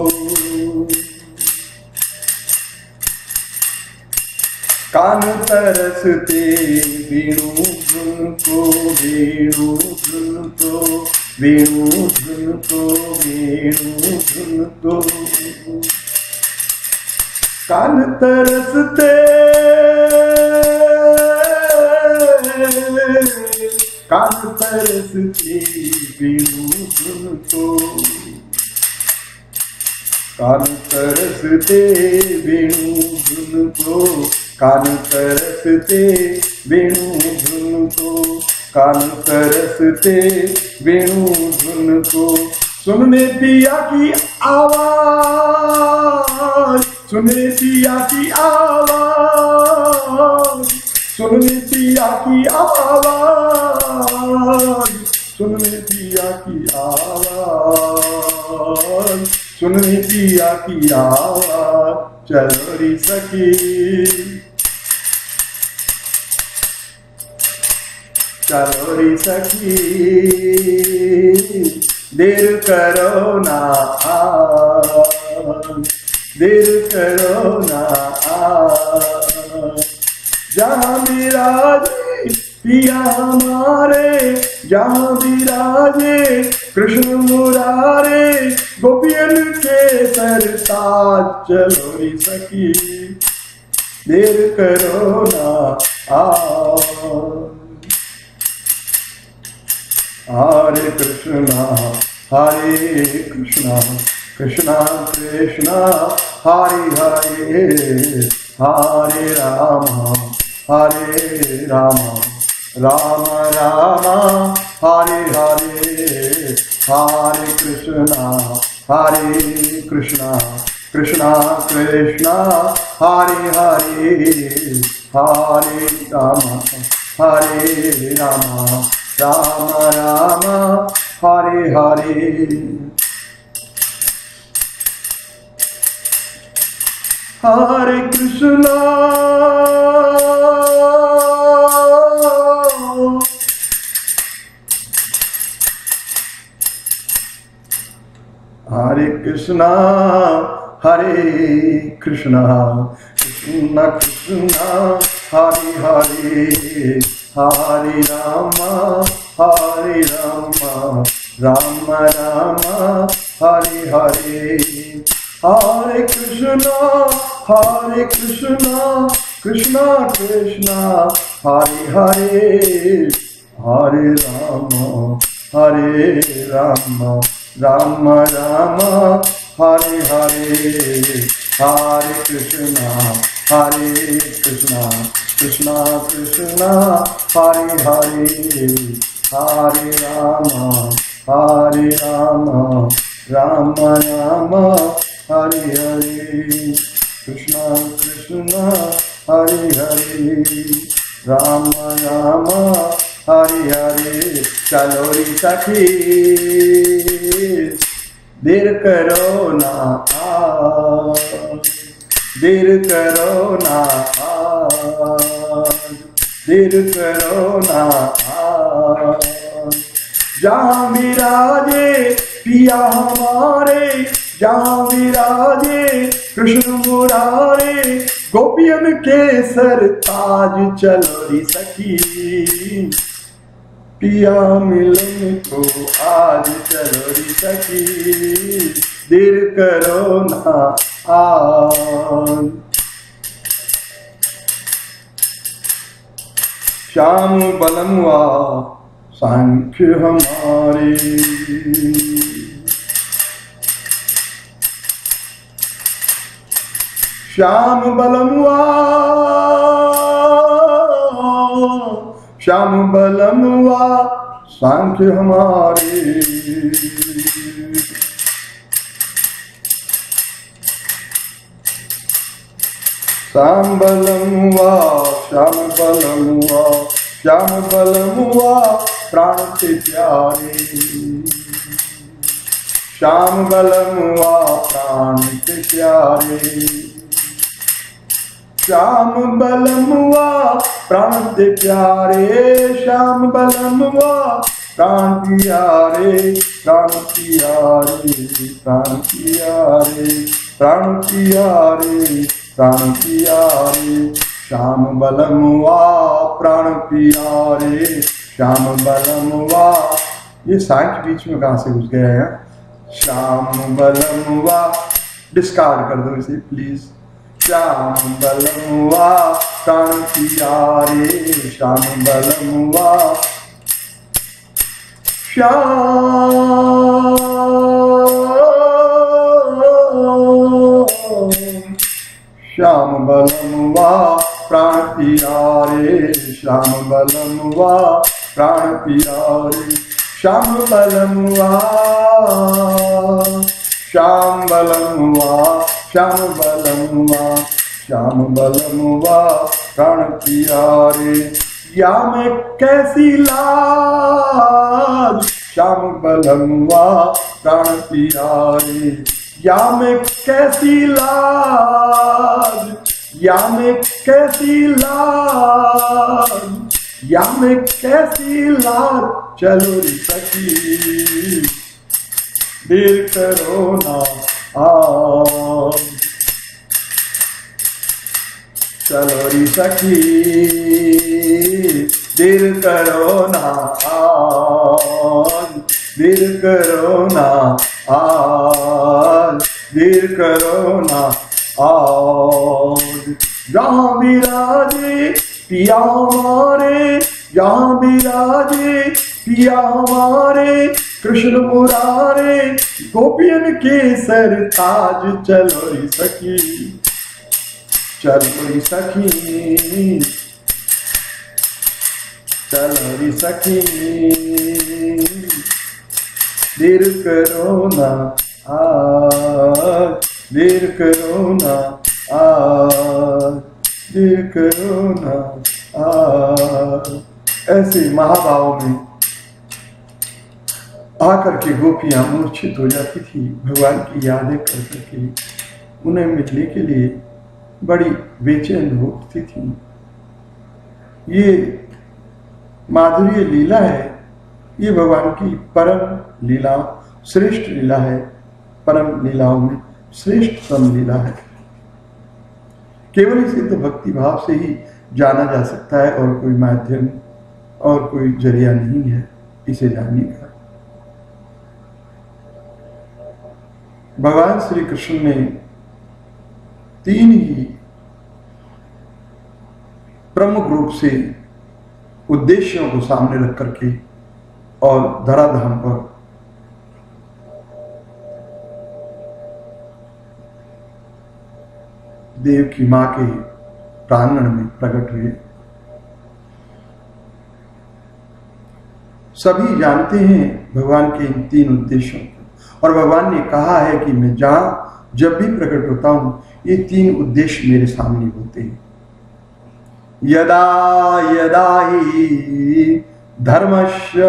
[SPEAKER 1] कान तरसते वेणु धुन को, वेणु धुन को, वेणु धुन को, वेणु धुन को, कान तरसते कान तरसते वेणु धुन को, कान तरसते वेणु धुन को, कान तरसते वेणु धुन को, कान तरसते वेणु धुन को। सुनने पिया की आवाज, सुनने पिया की आवाज, सुनने पिया की आवाज, सुनने पिया की आवाज, सुनने पिया की आवाज। चलो री सखी चलो री सखी देर करो ना, देर करो ना, जहाँ विराजे पिया हमारे, जहाँ विराजे कृष्ण मुरारे, गोपियन के सरताज। चलो री सखी देर करो ना, हरे कृष्णा हरे कृष्णा कृष्णा कृष्णा हरे हरे, हरे राम हरे राम राम राम हरे हरे, हरे कृष्णा हरे कृष्णा कृष्णा कृष्णा हरे हरे, हरे राम हरे राम राम राम हरे हरे। हरे Krishna Hare Krishna, Hare Krishna, Krishna Krishna, Hare Hare, Hare Rama, Hare Rama, Rama Rama, Hare Hare, Hare Krishna, Hare Krishna, Krishna Krishna, Hare Hare, Hare Rama, Hare Rama, Rama Rama, Hare Hare, Hare Krishna, Hare Krishna, Krishna Krishna, Hare Hare, Hare Rama, Hare Rama, Rama Rama, Hare Hare, Krishna Krishna, Hare Hare, Rama Rama, Hare Hare. चलो री सखी देर करो ना आज, देर करो ना आज, देर करो ना आज। जहाँ विराजे पिया हमारे, जहाँ विराजे कृष्ण मुरारे, गोपियन के सर ताज। चलो री सखी पिया मिलने को आज, चलो री सखी देर करो ना आज। श्याम बलमुआ सांख्य हमारे, श्याम बलमुआ, श्याम बलमुआ सांख्य हमारे। श्याम बलमुआ, श्याम बलमुआ, श्याम बलमुआ प्राण से प्यारे, श्याम बलमुआ प्राण से प्यारे, श्याम बलमुआ प्राण से प्यारे, श्याम बलमुआ प्राण प्यारे, प्राण प्यारे, प्राण प्यारे, प्राण प्यारे, प्राण प्यारे, श्याम बलमुआ प्राण प्यारे, श्याम बलमुआ। ये सांख्य बीच में कहाँ से घुस गया है? श्याम बलमुआ डिस्कार्ड कर दो इसे प्लीज। श्याम बलमुआ प्राण प्यारे, श्याम बलमुआ, श्याम श्याम बलमुआ प्राण प्यारे, श्याम बलमुआ प्राण प्यारे, श्याम बलमुआ, श्याम बलमुआ, श्याम बलमुआ, श्याम बलमुआ प्राण प्यारे। या मैं कैसी लाज, श्याम बलमुआ प्राण प्यारे, या मैं कैसी लाज, या मैं कैसी लाज, या मैं कैसी लाज। चलो री सखी देर करो ना आज, चलो री सखी देर करो ना आज, देर करो ना आज, देर करो ना आज। जहाँ विराजे पिया हमारे, जहाँ विराजे पिया हमारे, कृष्ण मुरारे, गोपियन के सर ताज। चलो री सखी, चलो री सखी, चलो री सखी देर करो ना आज, देर करो ना आज, देर करो ना आज। ऐसे महाभाव में आकर के गोपियां मूर्छित हो जाती थी, भगवान की यादें कर करके उन्हें मिलने के लिए बड़ी बेचैन होती थी। ये माधुर्य लीला है, ये भगवान की परम लीला, श्रेष्ठ लीला है। परम लीलाओं में श्रेष्ठतम लीला है। केवल इसे तो भक्ति भाव से ही जाना जा सकता है और कोई माध्यम और कोई जरिया नहीं है इसे जानने का। भगवान श्री कृष्ण ने तीन ही प्रमुख रूप से उद्देश्यों को सामने रख करके और धराधाम पर देव की मां के प्रांगण में प्रकट हुए। सभी जानते हैं भगवान के इन तीन उद्देश्यों को, और भगवान ने कहा है कि मैं जहां जब भी प्रकट होता हूं ये तीन उद्देश्य मेरे सामने होते हैं। यदा यदा हि धर्मस्य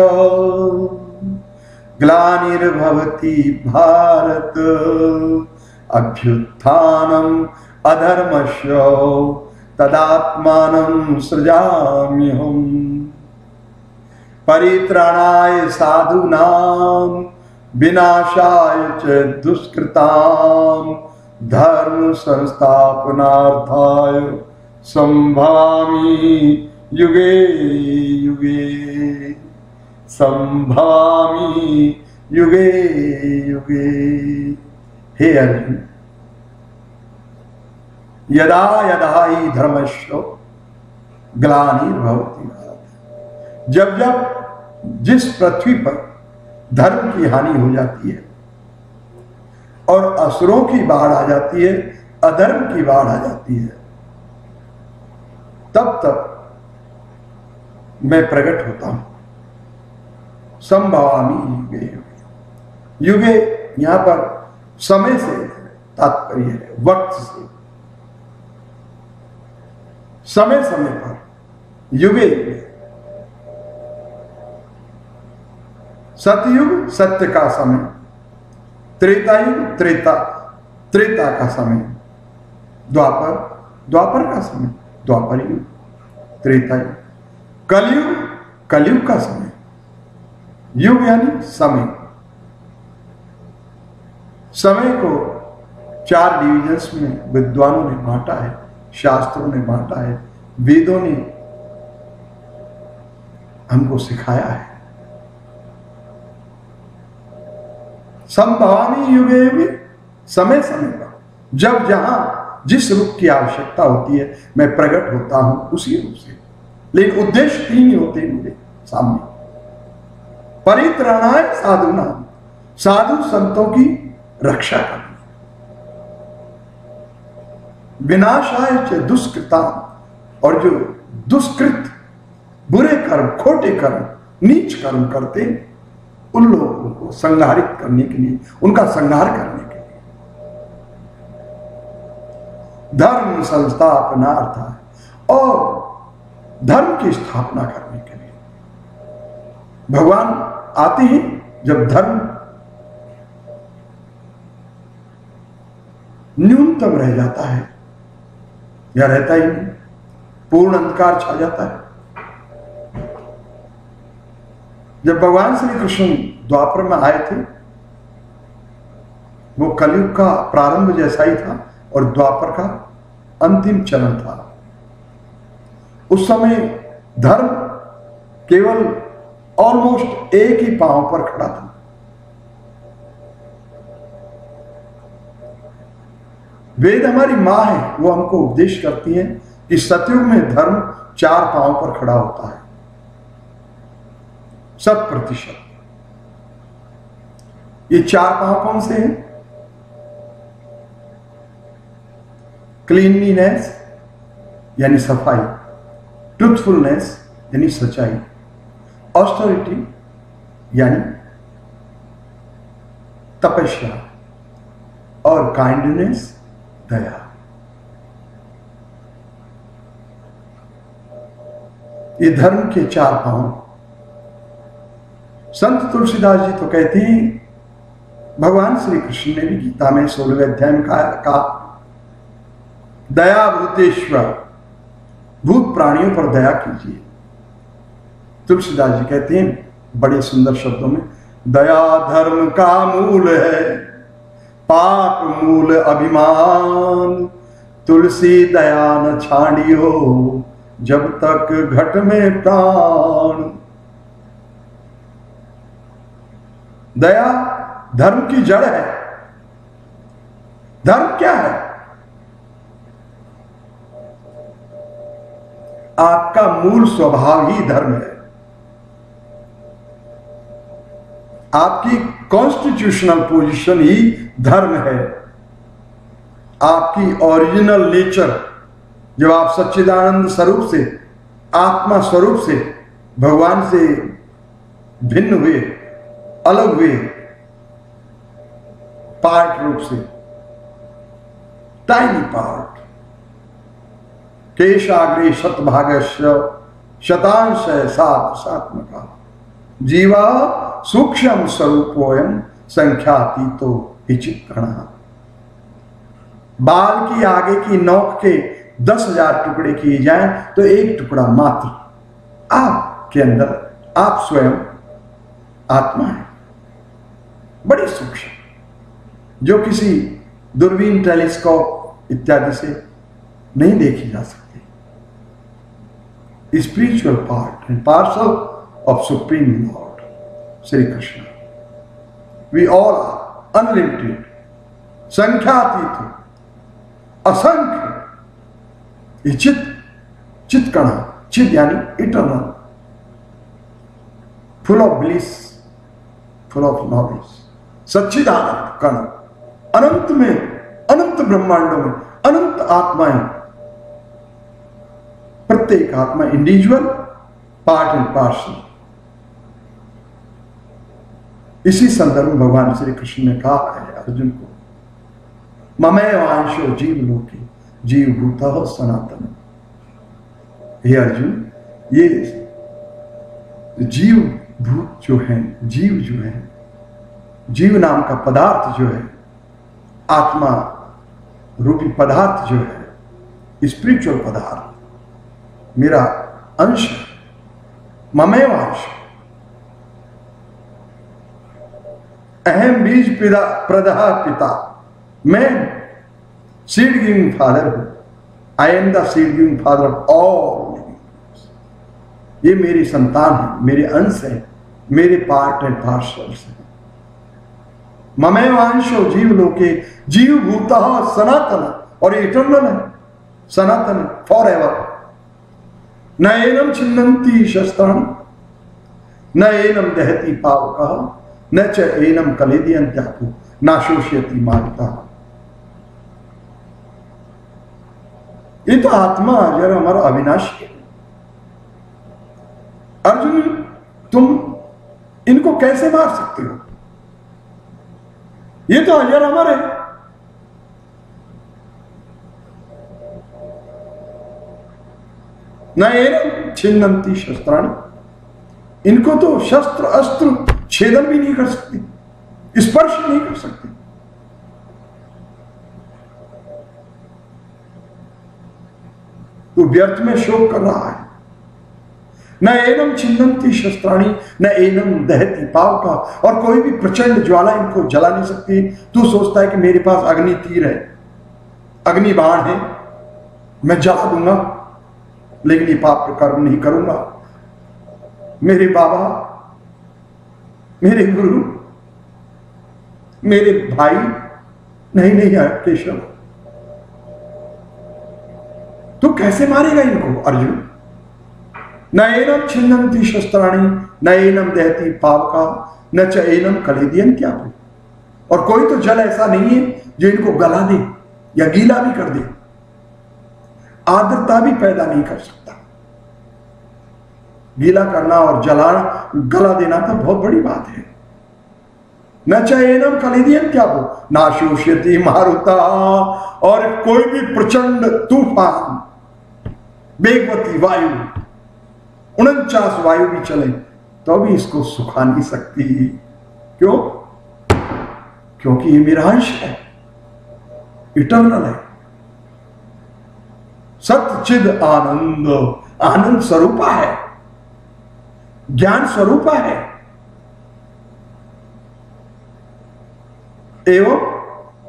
[SPEAKER 1] ग्लानिर्भवति भारत अभ्युत्थानम् अधर्मस्य तदात्मानं सृजाम्यहम् परित्राणाय साधूनां विनाशाय च दुष्कृतां धर्म संस्थापनार्थाय संभवामि युगे युगे संभवामि युगे युगे। हे अर्जुन, यदा यदा हि धर्मस्य ग्लानिर्भवति भारत, जब जब जिस पृथ्वी पर धर्म की हानि हो जाती है और असुरों की बाढ़ आ जाती है, अधर्म की बाढ़ आ जाती है, तब तक मैं प्रकट होता हूं। संभवामि युगे युगे। युगे यहां पर समय से तात्पर्य है, वक्त से। समय समय पर युगे युगे। सतयुग सत्य का समय, त्रेता युग त्रेता त्रेता का समय, द्वापर द्वापर का समय, द्वापर युग, त्रेता युग, कलयुग कलयुग का समय। युग यानी समय। समय को चार डिविजन्स में विद्वानों ने बांटा है, शास्त्रों ने बांटा है, वेदों ने हमको सिखाया है। संभवामि युगे युगे, समय समय पर जब जहां जिस रूप की आवश्यकता होती है मैं प्रकट होता हूं उसी रूप से। लेकिन उद्देश्य तीन ही होते हैं मेरे सामने। परित्राणाय साधूनां, साधु संतों की रक्षा करनी, विनाशाय च दुष्कृतां, और जो दुष्कृत बुरे कर्म, खोटे कर्म, नीच कर्म करते उन लोगों को संहारित करने के लिए, उनका संहार करने के लिए। धर्म संस्थापनार्थ, और धर्म की स्थापना करने के लिए। भगवान आते हैं जब धर्म न्यूनतम रह जाता है या रहता ही नहीं, पूर्ण अंधकार छा जाता है। जब भगवान श्री कृष्ण द्वापर में आए थे, वो कलयुग का प्रारंभ जैसा ही था और द्वापर का अंतिम चरण था। उस समय धर्म केवल ऑलमोस्ट एक ही पांव पर खड़ा था। वेद हमारी मां है, वो हमको उपदेश करती है कि सतयुग में धर्म चार पांव पर खड़ा होता है, शत प्रतिशत। ये चार पांव कौन से हैं? क्लीनलीनेस यानी सफाई, ट्रूथफुलनेस यानी सच्चाई, ऑस्टेरिटी यानी तपस्या, और काइंडनेस दया। ये धर्म के चार पांव। संत तुलसीदास जी तो कहते हैं, भगवान श्री कृष्ण ने भी गीता में सोलहवें अध्याय में कहा, दया भूतेश्वर, भूत प्राणियों पर दया कीजिए। तुलसीदास जी कहते हैं बड़े सुंदर शब्दों में, दया धर्म का मूल है, पाप मूल अभिमान, तुलसी दया न छाड़ियो, जब तक घट में प्राण। दया धर्म की जड़ है। धर्म क्या है? आपका मूल स्वभाव ही धर्म है। आपकी कॉन्स्टिट्यूशनल पोजीशन ही धर्म है। आपकी ओरिजिनल नेचर, जब आप सच्चिदानंद स्वरूप से, आत्मा स्वरूप से भगवान से भिन्न हुए, अलग हुए, पार्ट रूप से, टाइनी पार्ट, केशाग्रे शतभागस्य शतांश सात सात्मका, जीवा सूक्ष्म स्वरूपोयम संख्यातीतो हिचित्कणः। बाल की आगे की नोक के दस हजार टुकड़े किए जाएं तो एक टुकड़ा मात्र आपके अंदर, आप स्वयं आत्मा है, बड़ी सूक्ष्म, जो किसी दूरबीन, टेलीस्कोप इत्यादि से नहीं देखी जा सकती। Spiritual part and parcel of supreme lord Shri Krishna. We all are unlimited, संख्यातीत, असंख्य। चित चित कणा, चित यानी eternal, full of bliss, full of knowledge, सच्चिदानंद कण, अनंत में, अनंत ब्रह्मांडों में अनंत आत्माएं, प्रत्येक आत्मा इंडिविजुअल, पार्ट एंड पार्सल। इसी संदर्भ में भगवान श्री कृष्ण ने कहा है अर्जुन को, ममेवांशो जीव लोके जीव भूतः सनातन। हे अर्जुन, ये जीव भूत जो है, जीव जो है, जीव नाम का पदार्थ जो है, आत्मा रूपी पदार्थ जो है, स्पिरिचुअल पदार्थ, मेरा अंश, ममेवांश। अहम बीज पिता प्रदहा पिता, मैं सीड गिविंग फादर हूं। I am the seed giving father of all. ये मेरी संतान है, मेरे अंश है, मेरे पार्ट एंड पार्सल्स है। ममेवांशो जीव लोके जीव भूतः सनातन, और इटर्नल है, सनातन, फॉर एवर। न एनम छिन्नन्ति शस्त्राणि, न एनम दहति पावकः, न च एनम कलेदयन्त्यापो नाशोष्यति मारुतः। ये तो आत्मा अजर अमर अविनाशी है। अर्जुन, तुम इनको कैसे मार सकते हो? ये तो अजर अमर है। न एनम छिन्नन्ति शस्त्राणि, इनको तो शस्त्र अस्त्र छेदन भी नहीं कर सकती, स्पर्श नहीं कर सकती। तो व्यर्थ में शोक कर रहा है। न एनम छिन्नन्ति शस्त्राणि न एनम दहति पावका, और कोई भी प्रचंड ज्वाला इनको जला नहीं सकती। तू सोचता है कि मेरे पास अग्नि तीर है, अग्नि बाण है, मैं जला दूंगा, लेकिन ये पाप कर्म नहीं करूंगा। मेरे बाबा, मेरे गुरु, मेरे भाई, नहीं नहीं है केशव। तो कैसे मारेगा इनको अर्जुन? न एनम छिन्नन्ति शस्त्राणि न एनम दहति पावका न च एनम कलेदयन्त्यापो, और कोई तो जल ऐसा नहीं है जो इनको गला दे या गीला भी कर दे, आर्द्रता भी पैदा नहीं कर सकता। गीला करना और जलाना, गला देना तो बहुत बड़ी बात है। न च एनम कलेदयन्त्यापो नाशोष्यति मारुता, और कोई भी प्रचंड तूफान, वेगवती वायु, उनचास वायु भी चले तो भी इसको सुखा नहीं सकती। क्यों? क्योंकि ये मेरा अंश है, इटर्नल है, सच्चिद आनंद, आनंद स्वरूपा है, ज्ञान स्वरूपा है। एवं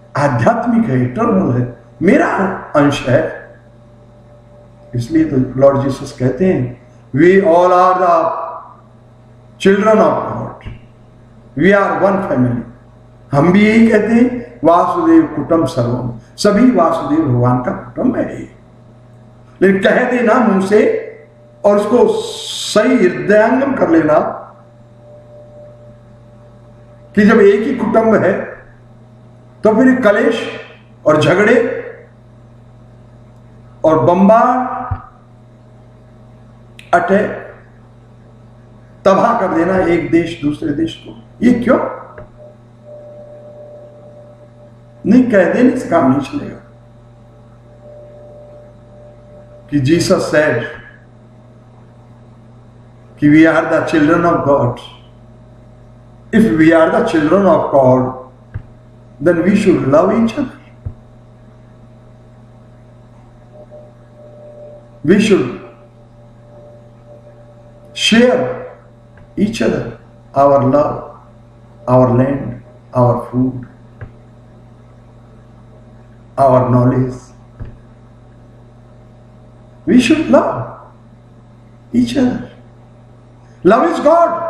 [SPEAKER 1] आध्यात्मिक है, इटर्नल है, मेरा अंश है। इसलिए तो लॉर्ड जीसस कहते हैं we all are the children of God, we are one family. हम भी यही कहते हैं वासुदेव कुटुंब सर्वम, सभी वासुदेव भगवान का कुटुंब है। लेकिन कह देना मुंह से और उसको सही हृदयांगम कर लेना कि जब एक ही कुटुंब है तो फिर कलेश और झगड़े और बम्बार अटैक तबाह कर देना एक देश दूसरे देश को, ये क्यों? नहीं, कह देने से काम नहीं चलेगा। कि जीसस सेड कि we are the children of God. If we are the children of God then we should love each other. We should share each other, our love, our land, our food, our knowledge. We should love each other. Love is God.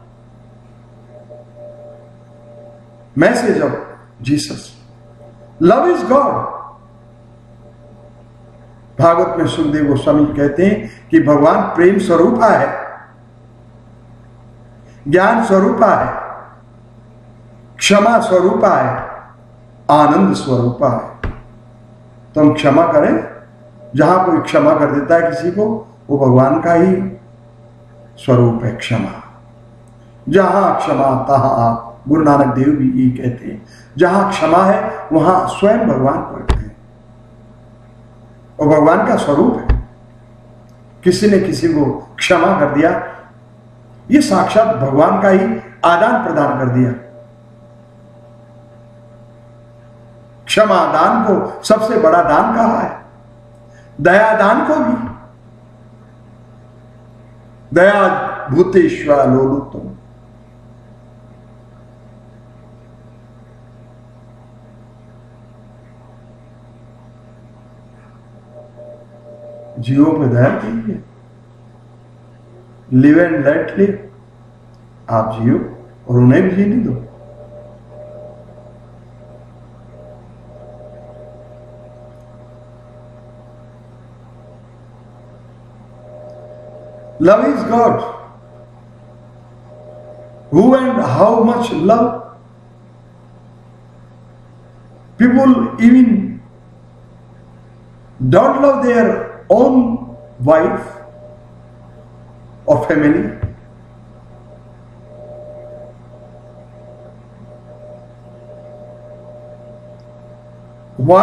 [SPEAKER 1] Message of Jesus, love is God. Bhagavat में सुखदेव गोस्वामी कहते हैं कि भगवान प्रेम स्वरूपा है, ज्ञान स्वरूपा है, क्षमा स्वरूपा है, आनंद स्वरूपा है। तो हम क्षमा करें, जहां कोई क्षमा कर देता है किसी को, वो भगवान का ही स्वरूप है क्षमा। जहां क्षमा तहां आप, गुरु नानक देव भी यही कहते हैं, जहां क्षमा है वहां स्वयं भगवान प्रकट है और भगवान का स्वरूप है। किसी ने किसी को क्षमा कर दिया, ये साक्षात भगवान का ही आदान प्रदान कर दिया। क्षमा दान को सबसे बड़ा दान कहा है, दया दान को भी। दया भूतेश्वर लोलुत्तम, जीवों पे दया कीजिए, लिव एंड लेट लिव। आप जियो और उन्हें भी जीने दो। Love is God. Who and how much love people even don't love their own wife or family. Why?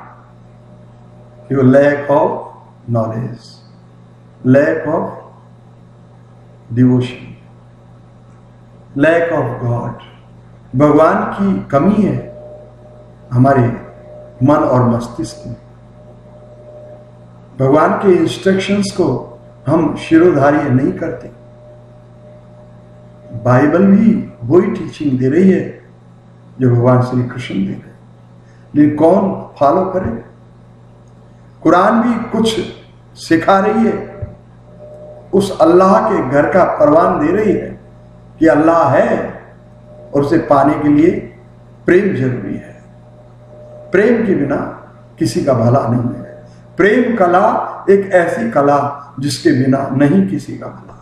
[SPEAKER 1] Your lack of knowledge, lack of devotion, lack of God. भगवान की कमी है हमारे मन और मस्तिष्क में। भगवान के इंस्ट्रक्शंस को हम शिरोधार्य नहीं करते। बाइबल भी वही टीचिंग दे रही है जो भगवान श्री कृष्ण दे रहे, लेकिन कौन फॉलो करे? कुरान भी कुछ सिखा रही है, उस अल्लाह के घर का परवान दे रही है कि अल्लाह है और उसे पाने के लिए प्रेम जरूरी है। प्रेम के बिना किसी का भला नहीं है। प्रेम कला एक ऐसी कला जिसके बिना नहीं किसी का भला।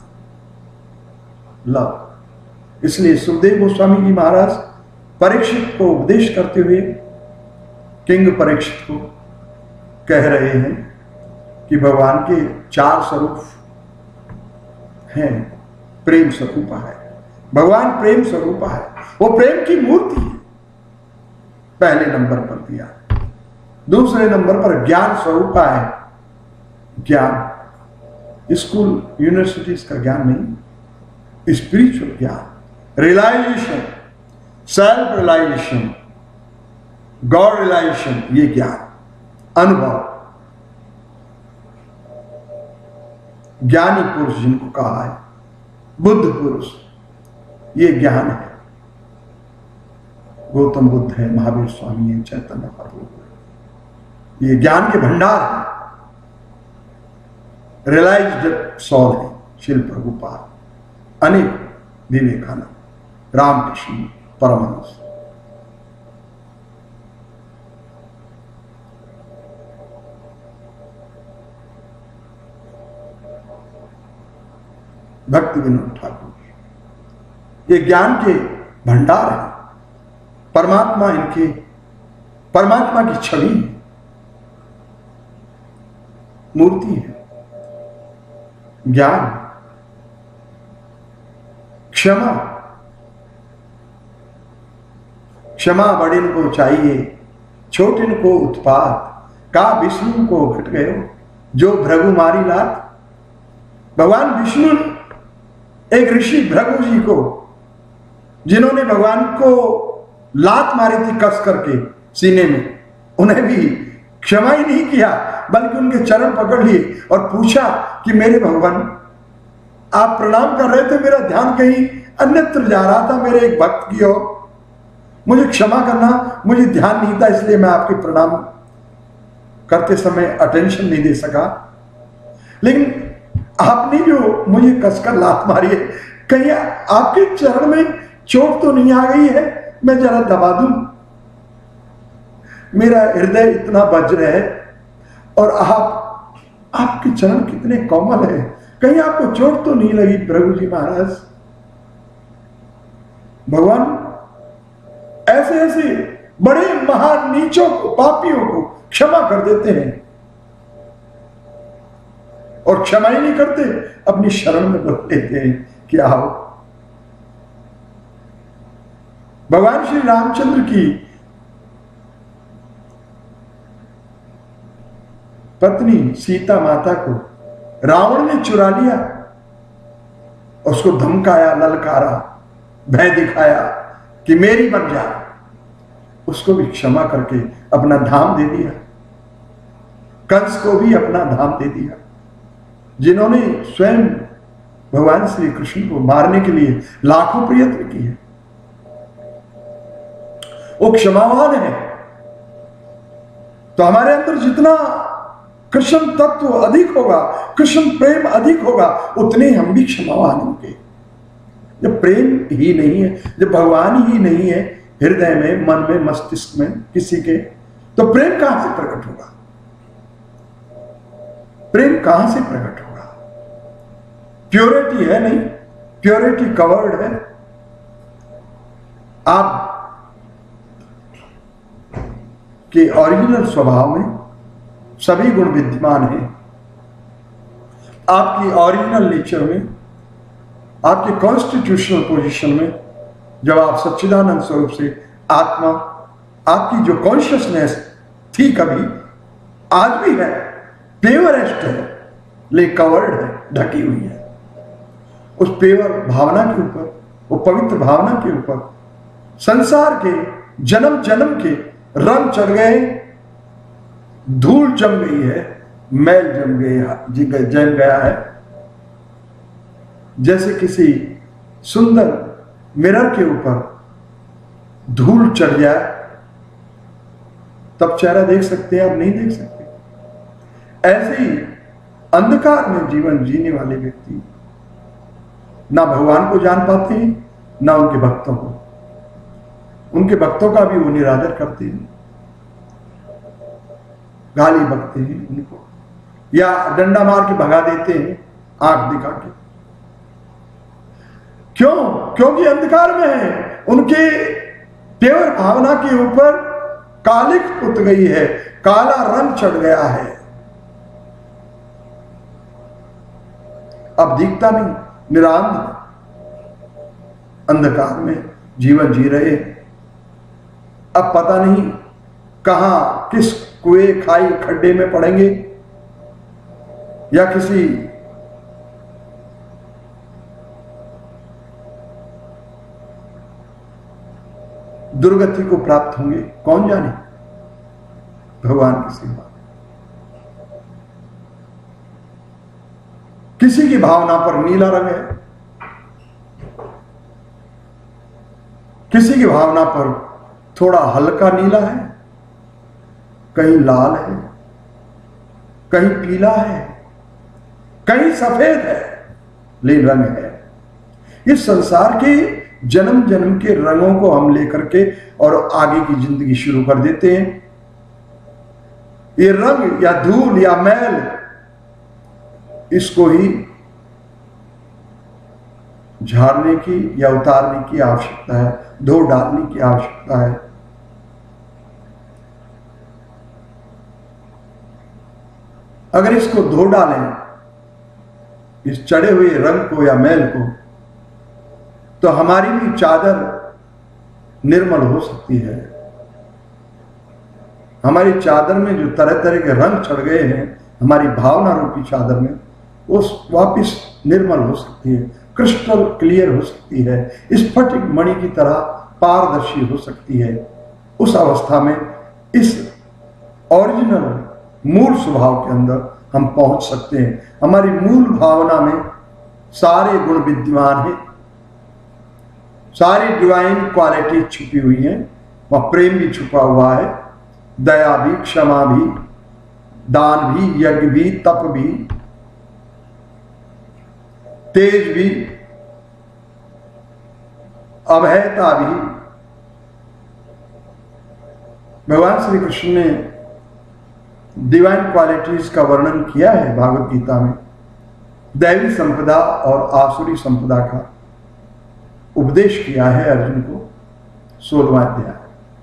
[SPEAKER 1] लव। इसलिए सुखदेव गोस्वामी जी महाराज परीक्षित को उपदेश करते हुए किंग परीक्षित को कह रहे हैं कि भगवान के चार स्वरूप हैं। प्रेम स्वरूपा है, भगवान प्रेम स्वरूपा है, वो प्रेम की मूर्ति है, पहले नंबर पर दिया। दूसरे नंबर पर ज्ञान स्वरूपा है। ज्ञान स्कूल यूनिवर्सिटीज का ज्ञान नहीं, स्पिरिचुअल ज्ञान, realization, self realization, God realization, ये ज्ञान, अनुभव। ज्ञानी पुरुष जिनको कहा है, बुद्ध पुरुष, ये ज्ञान है। गौतम बुद्ध है, महावीर स्वामी है, चैतन्य महाप्रभु है। ये ज्ञान के भंडार है, रियलाइज्ड सोल है। शिल प्रभुपाद, अनेक विवेकानंद, रामकृष्ण परमहंस। भक्ति विनोद ठाकुर, ये ज्ञान के भंडार है। परमात्मा इनके, परमात्मा की छवि है, मूर्ति है। ज्ञान, क्षमा, क्षमा बड़िन को चाहिए, छोटिन को उत्पात, का विष्णु को घट गयो जो भृगु मारी लात। भगवान विष्णु ने एक ऋषि भृगु जी को, जिन्होंने भगवान को लात मारी थी कस करके सीने में, उन्हें भी क्षमा ही नहीं किया, बल्कि उनके चरण पकड़ लिए और पूछा कि मेरे भगवान, आप प्रणाम कर रहे थे, मेरा ध्यान कहीं अन्यत्र जा रहा था, मेरे एक भक्त की ओर, मुझे क्षमा करना, मुझे ध्यान नहीं था, इसलिए मैं आपके प्रणाम करते समय अटेंशन नहीं दे सका। लेकिन आपने जो मुझे कसकर लात मारी है, कहीं आपके चरण में चोट तो नहीं आ गई है, मैं जरा दबा दूं? मेरा हृदय इतना वज्र है और आप, आपके चरण कितने कोमल है, कहीं आपको चोट तो नहीं लगी प्रभु जी महाराज? भगवान ऐसे ऐसे बड़े महान नीचों को, पापियों को क्षमा कर देते हैं, और क्षमा ही नहीं करते, अपनी शरण में बुला लेते हैं कि आओ। भगवान श्री रामचंद्र की पत्नी सीता माता को रावण ने चुरा लिया, उसको धमकाया, ललकारा, भय दिखाया कि मेरी बन जा, उसको भी क्षमा करके अपना धाम दे दिया। कंस को भी अपना धाम दे दिया, जिन्होंने स्वयं भगवान श्री कृष्ण को मारने के लिए लाखों प्रयत्न किए। वो क्षमावान है। तो हमारे अंदर जितना कृष्ण तत्व अधिक होगा, कृष्ण प्रेम अधिक होगा, उतने हम भी क्षमावान होंगे। जब प्रेम ही नहीं है, जब भगवान ही नहीं है हृदय में, मन में, मस्तिष्क में किसी के, तो प्रेम कहां से प्रकट होगा? प्रेम कहां से प्रकट होगा? प्योरिटी है नहीं, प्योरिटी कवर्ड है। आप के ओरिजिनल स्वभाव में सभी गुण विद्यमान हैं। आपकी ओरिजिनल नेचर में, आपके कॉन्स्टिट्यूशनल पोजीशन में, जब आप सच्चिदानंद स्वरूप से आत्मा, आपकी जो कॉन्शियसनेस थी कभी, आज भी है, प्योरेस्ट है, लेकिन कवर्ड है, ढकी हुई है। उस प्योर भावना के ऊपर, वो पवित्र भावना के ऊपर संसार के जन्म जन्म के रंग चढ़ गए, धूल जम गई है, मैल जम गई, जम गया है। जैसे किसी सुंदर मिरर के ऊपर धूल चढ़ जाए, तब चेहरा देख सकते हैं, अब नहीं देख सकते। ऐसे ही अंधकार में जीवन जीने वाले व्यक्ति ना भगवान को जान पाते हैं, ना उनके भक्तों को। उनके भक्तों का भी वो निरादर करते हैं, गाली बकते हैं उनको, या डंडा मार के भगा देते हैं आंख दिखा के। क्यों? क्योंकि अंधकार में है, उनके प्योर भावना के ऊपर कालिक उत गई है, काला रंग चढ़ गया है। अब दिखता नहीं, निरांत अंधकार में जीवन जी रहे। अब पता नहीं कहां, किस कुएं, खाई, खड्डे में पड़ेंगे, या किसी दुर्गति को प्राप्त होंगे, कौन जाने। भगवान की सेवा, किसी की भावना पर नीला रंग है, किसी की भावना पर थोड़ा हल्का नीला है, कहीं लाल है, कहीं पीला है, कहीं सफेद है, लेकिन रंग है। इस संसार के जन्म जन्म के रंगों को हम लेकर के और आगे की जिंदगी शुरू कर देते हैं। ये रंग या धूल या मैल, इसको ही झाड़ने की या उतारने की आवश्यकता है, धो डालने की आवश्यकता है। अगर इसको धो डालें, इस चढ़े हुए रंग को या मैल को, तो हमारी भी चादर निर्मल हो सकती है। हमारी चादर में जो तरह तरह के रंग चढ़ गए हैं, हमारी भावना रूपी चादर में, वो वापिस निर्मल हो सकती है, क्रिस्टल क्लियर हो सकती है, स्फटिक मणि की तरह पारदर्शी हो सकती है। उस अवस्था में इस ओरिजिनल मूल स्वभाव के अंदर हम पहुंच सकते हैं। हमारी मूल भावना में सारे गुण विद्यमान हैं, सारी डिवाइन क्वालिटी छुपी हुई हैं। वहां प्रेम भी छुपा हुआ है, दया भी, क्षमा भी, दान भी, यज्ञ भी, तप भी, तेज भी, अभयता भी। भगवान श्री कृष्ण ने डिवाइन क्वालिटीज का वर्णन किया है भागवत गीता में। दैवी संपदा और आसुरी संपदा का उपदेश किया है अर्जुन को, सोलहवां अध्याय।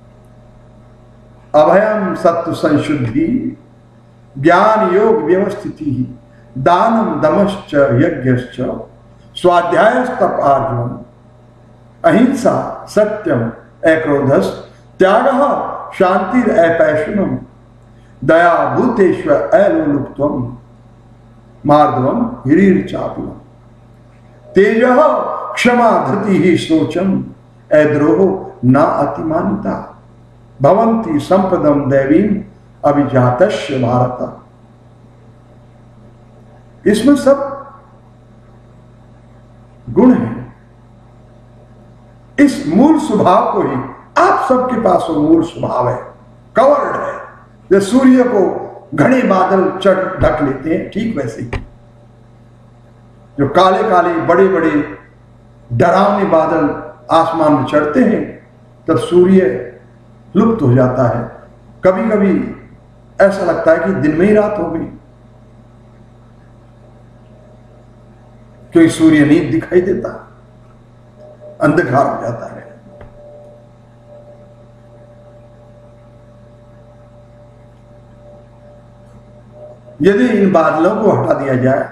[SPEAKER 1] अभयम सत्व संशुद्धि, ज्ञान योग व्यवस्थिति, दानम दमश्च यज्ञश्च, स्वाध्यायस्तप आर्जवम, अहिंसा सत्यम अक्रोधस, त्यागः शांतिर अपैशनम, दया भूतेश्वर अलोलुप्त्वम, मार्दवम हिरीर्चापलम, तेजः क्षमा धृति ही शोचम, अद्रोहो न अतिमानिता, भवन्ति संपदम दैवीम अभिजातस्य भारत। इसमें सब गुण हैं। इस मूल स्वभाव को ही, आप सबके पास वो मूल स्वभाव है, कवर्ड है। जैसे सूर्य को घने बादल चढ़ ढक लेते हैं, ठीक वैसे ही जो काले काले बड़े बड़े डरावने बादल आसमान में चढ़ते हैं, तब सूर्य लुप्त हो जाता है। कभी कभी ऐसा लगता है कि दिन में ही रात हो गई, क्योंकि सूर्य नहीं दिखाई देता, अंधकार हो जाता है। यदि इन बादलों को हटा दिया जाए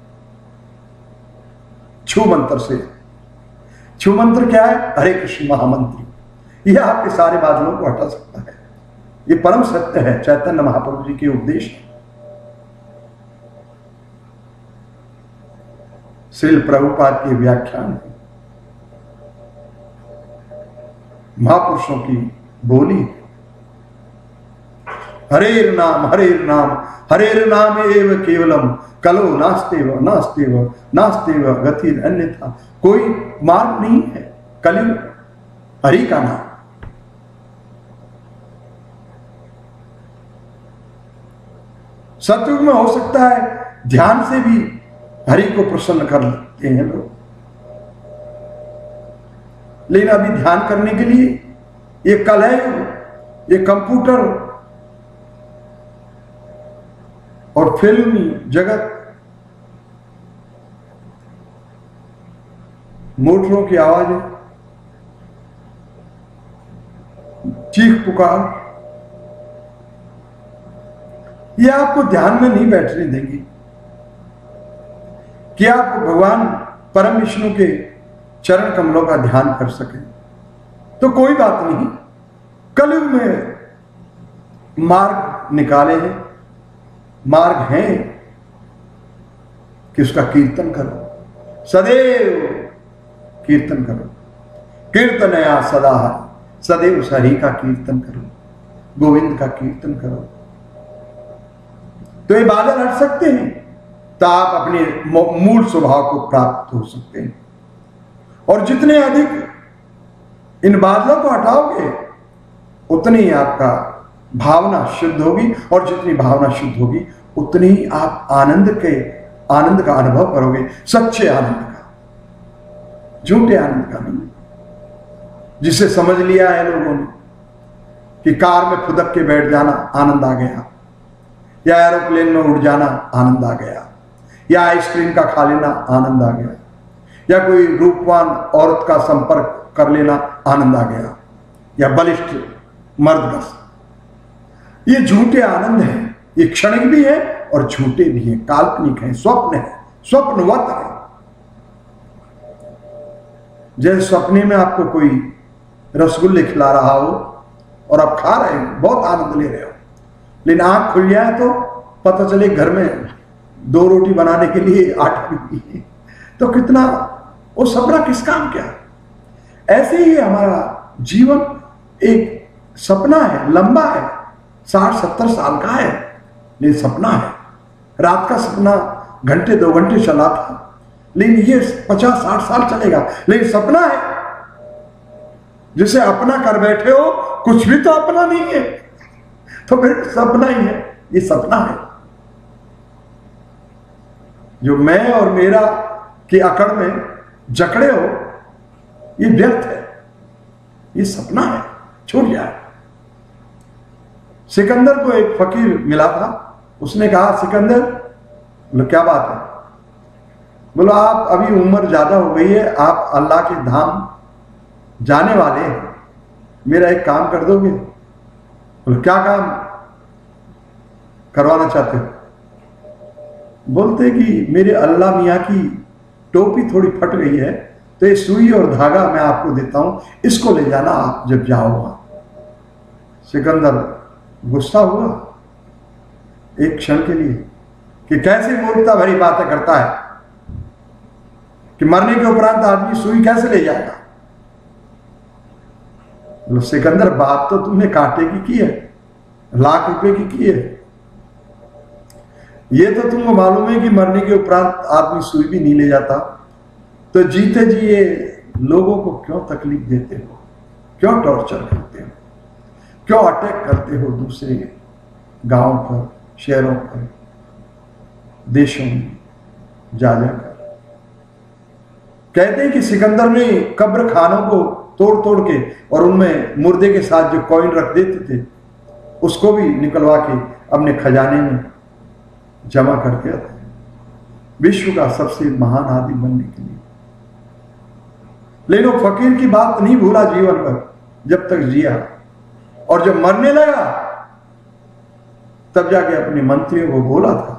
[SPEAKER 1] छू मंत्र से, छू मंत्र क्या है? हरे कृष्ण महामंत्र। यह आपके सारे बादलों को हटा सकता है। यह परम सत्य है, चैतन्य महाप्रभु जी के उपदेश है। श्रील प्रभुपाद के व्याख्यान है, महापुरुषों की बोली। हरेर नाम हरेर नाम हरेर नाम एव केवलम, कलो नास्तेव नास्तेव नास्तेव गतिर अन्यथा। कोई मार्ग नहीं है, कलियुग हरि का नाम। सतयुग में हो सकता है ध्यान से भी हरि को प्रसन्न कर लेते हैं लोग, लेकिन अभी ध्यान करने के लिए ये कलह, ये कंप्यूटर और फिल्मी जगत, मोटरों की आवाजें, चीख पुकार, ये आपको ध्यान में नहीं बैठने देंगी कि आप भगवान परम विष्णु के चरण कमलों का ध्यान कर सके। तो कोई बात नहीं, कलयुग में मार्ग निकाले हैं, मार्ग है कि उसका कीर्तन करो, सदैव कीर्तन करो। कीर्तनया सदा, सदैव हरि का कीर्तन करो, गोविंद का कीर्तन करो। तो ये बादल हट सकते हैं, तो आप अपने मूल स्वभाव को प्राप्त हो सकते हैं। और जितने अधिक इन बादलों को हटाओगे, उतनी ही आपका भावना शुद्ध होगी, और जितनी भावना शुद्ध होगी उतनी ही आप आनंद के आनंद का अनुभव करोगे, सच्चे आनंद का, झूठे आनंद का नहीं, जिसे समझ लिया है लोगों ने कि कार में फुदक के बैठ जाना आनंद आ गया, या एरोप्लेन में उड़ जाना आनंद आ गया, या आइसक्रीम का खा लेना आनंद आ गया, या कोई रूपवान औरत का संपर्क कर लेना आनंद आ गया, या बलिष्ठ मर्द का। ये झूठे आनंद हैं, ये क्षणिक भी है और झूठे भी हैं, काल्पनिक है, स्वप्न है, स्वप्नवत है। जैसे सपने में आपको कोई रसगुल्ले खिला रहा हो और आप खा रहे हो, बहुत आनंद ले रहे हो, लेकिन आंख खुल जाए तो पता चले घर में दो रोटी बनाने के लिए आटा भी नहीं है, तो कितना वो सपना किस काम क्या। ऐसे ही हमारा जीवन एक सपना है, लंबा है, साठ सत्तर साल का है, लेकिन सपना है। रात का सपना घंटे दो घंटे चला था, लेकिन ये पचास साठ साल चलेगा, लेकिन सपना है। जिसे अपना कर बैठे हो, कुछ भी तो अपना नहीं है, तो फिर सपना ही है, ये सपना है। जो मैं और मेरा की अकड़ में जकड़े हो, ये व्यर्थ है, ये सपना है, छूट जाए। सिकंदर को एक फकीर मिला था, उसने कहा सिकंदर, बोलो क्या बात है? बोलो आप अभी उम्र ज्यादा हो गई है, आप अल्लाह के धाम जाने वाले हैं, मेरा एक काम कर दोगे? बोलो क्या काम करवाना चाहते हो? बोलते कि मेरे अल्लाह मियाँ की टोपी थोड़ी फट गई है, तो ये सुई और धागा मैं आपको देता हूं, इसको ले जाना आप जब जाओ वहां। सिकंदर गुस्सा हुआ एक क्षण के लिए कि कैसे मूर्खता भरी बातें करता है कि मरने के उपरांत आदमी सुई कैसे ले जाएगा। बोलो सिकंदर, बात तो तुमने कांटे की की है, लाख रुपए की की है, ये तो तुमको मालूम है कि मरने के उपरांत आदमी सुई भी नहीं ले जाता, तो जीते जी ये लोगों को क्यों तकलीफ देते हो, क्यों टॉर्चर करते हो, क्यों अटैक करते हो दूसरे गांव पर, शहरों पर, देशों में जा जाकर। कहते हैं कि सिकंदर ने कब्र खानों को तोड़ तोड़ के और उनमें मुर्दे के साथ जो कॉइन रख देते थे उसको भी निकलवा के अपने खजाने में जमा करके आते, विश्व का सबसे महान आदमी बनने के लिए। लेकिन वो फकीर की बात नहीं भूला जीवन भर, जब तक जिया, और जब मरने लगा तब जाके अपने मंत्रियों को बोला था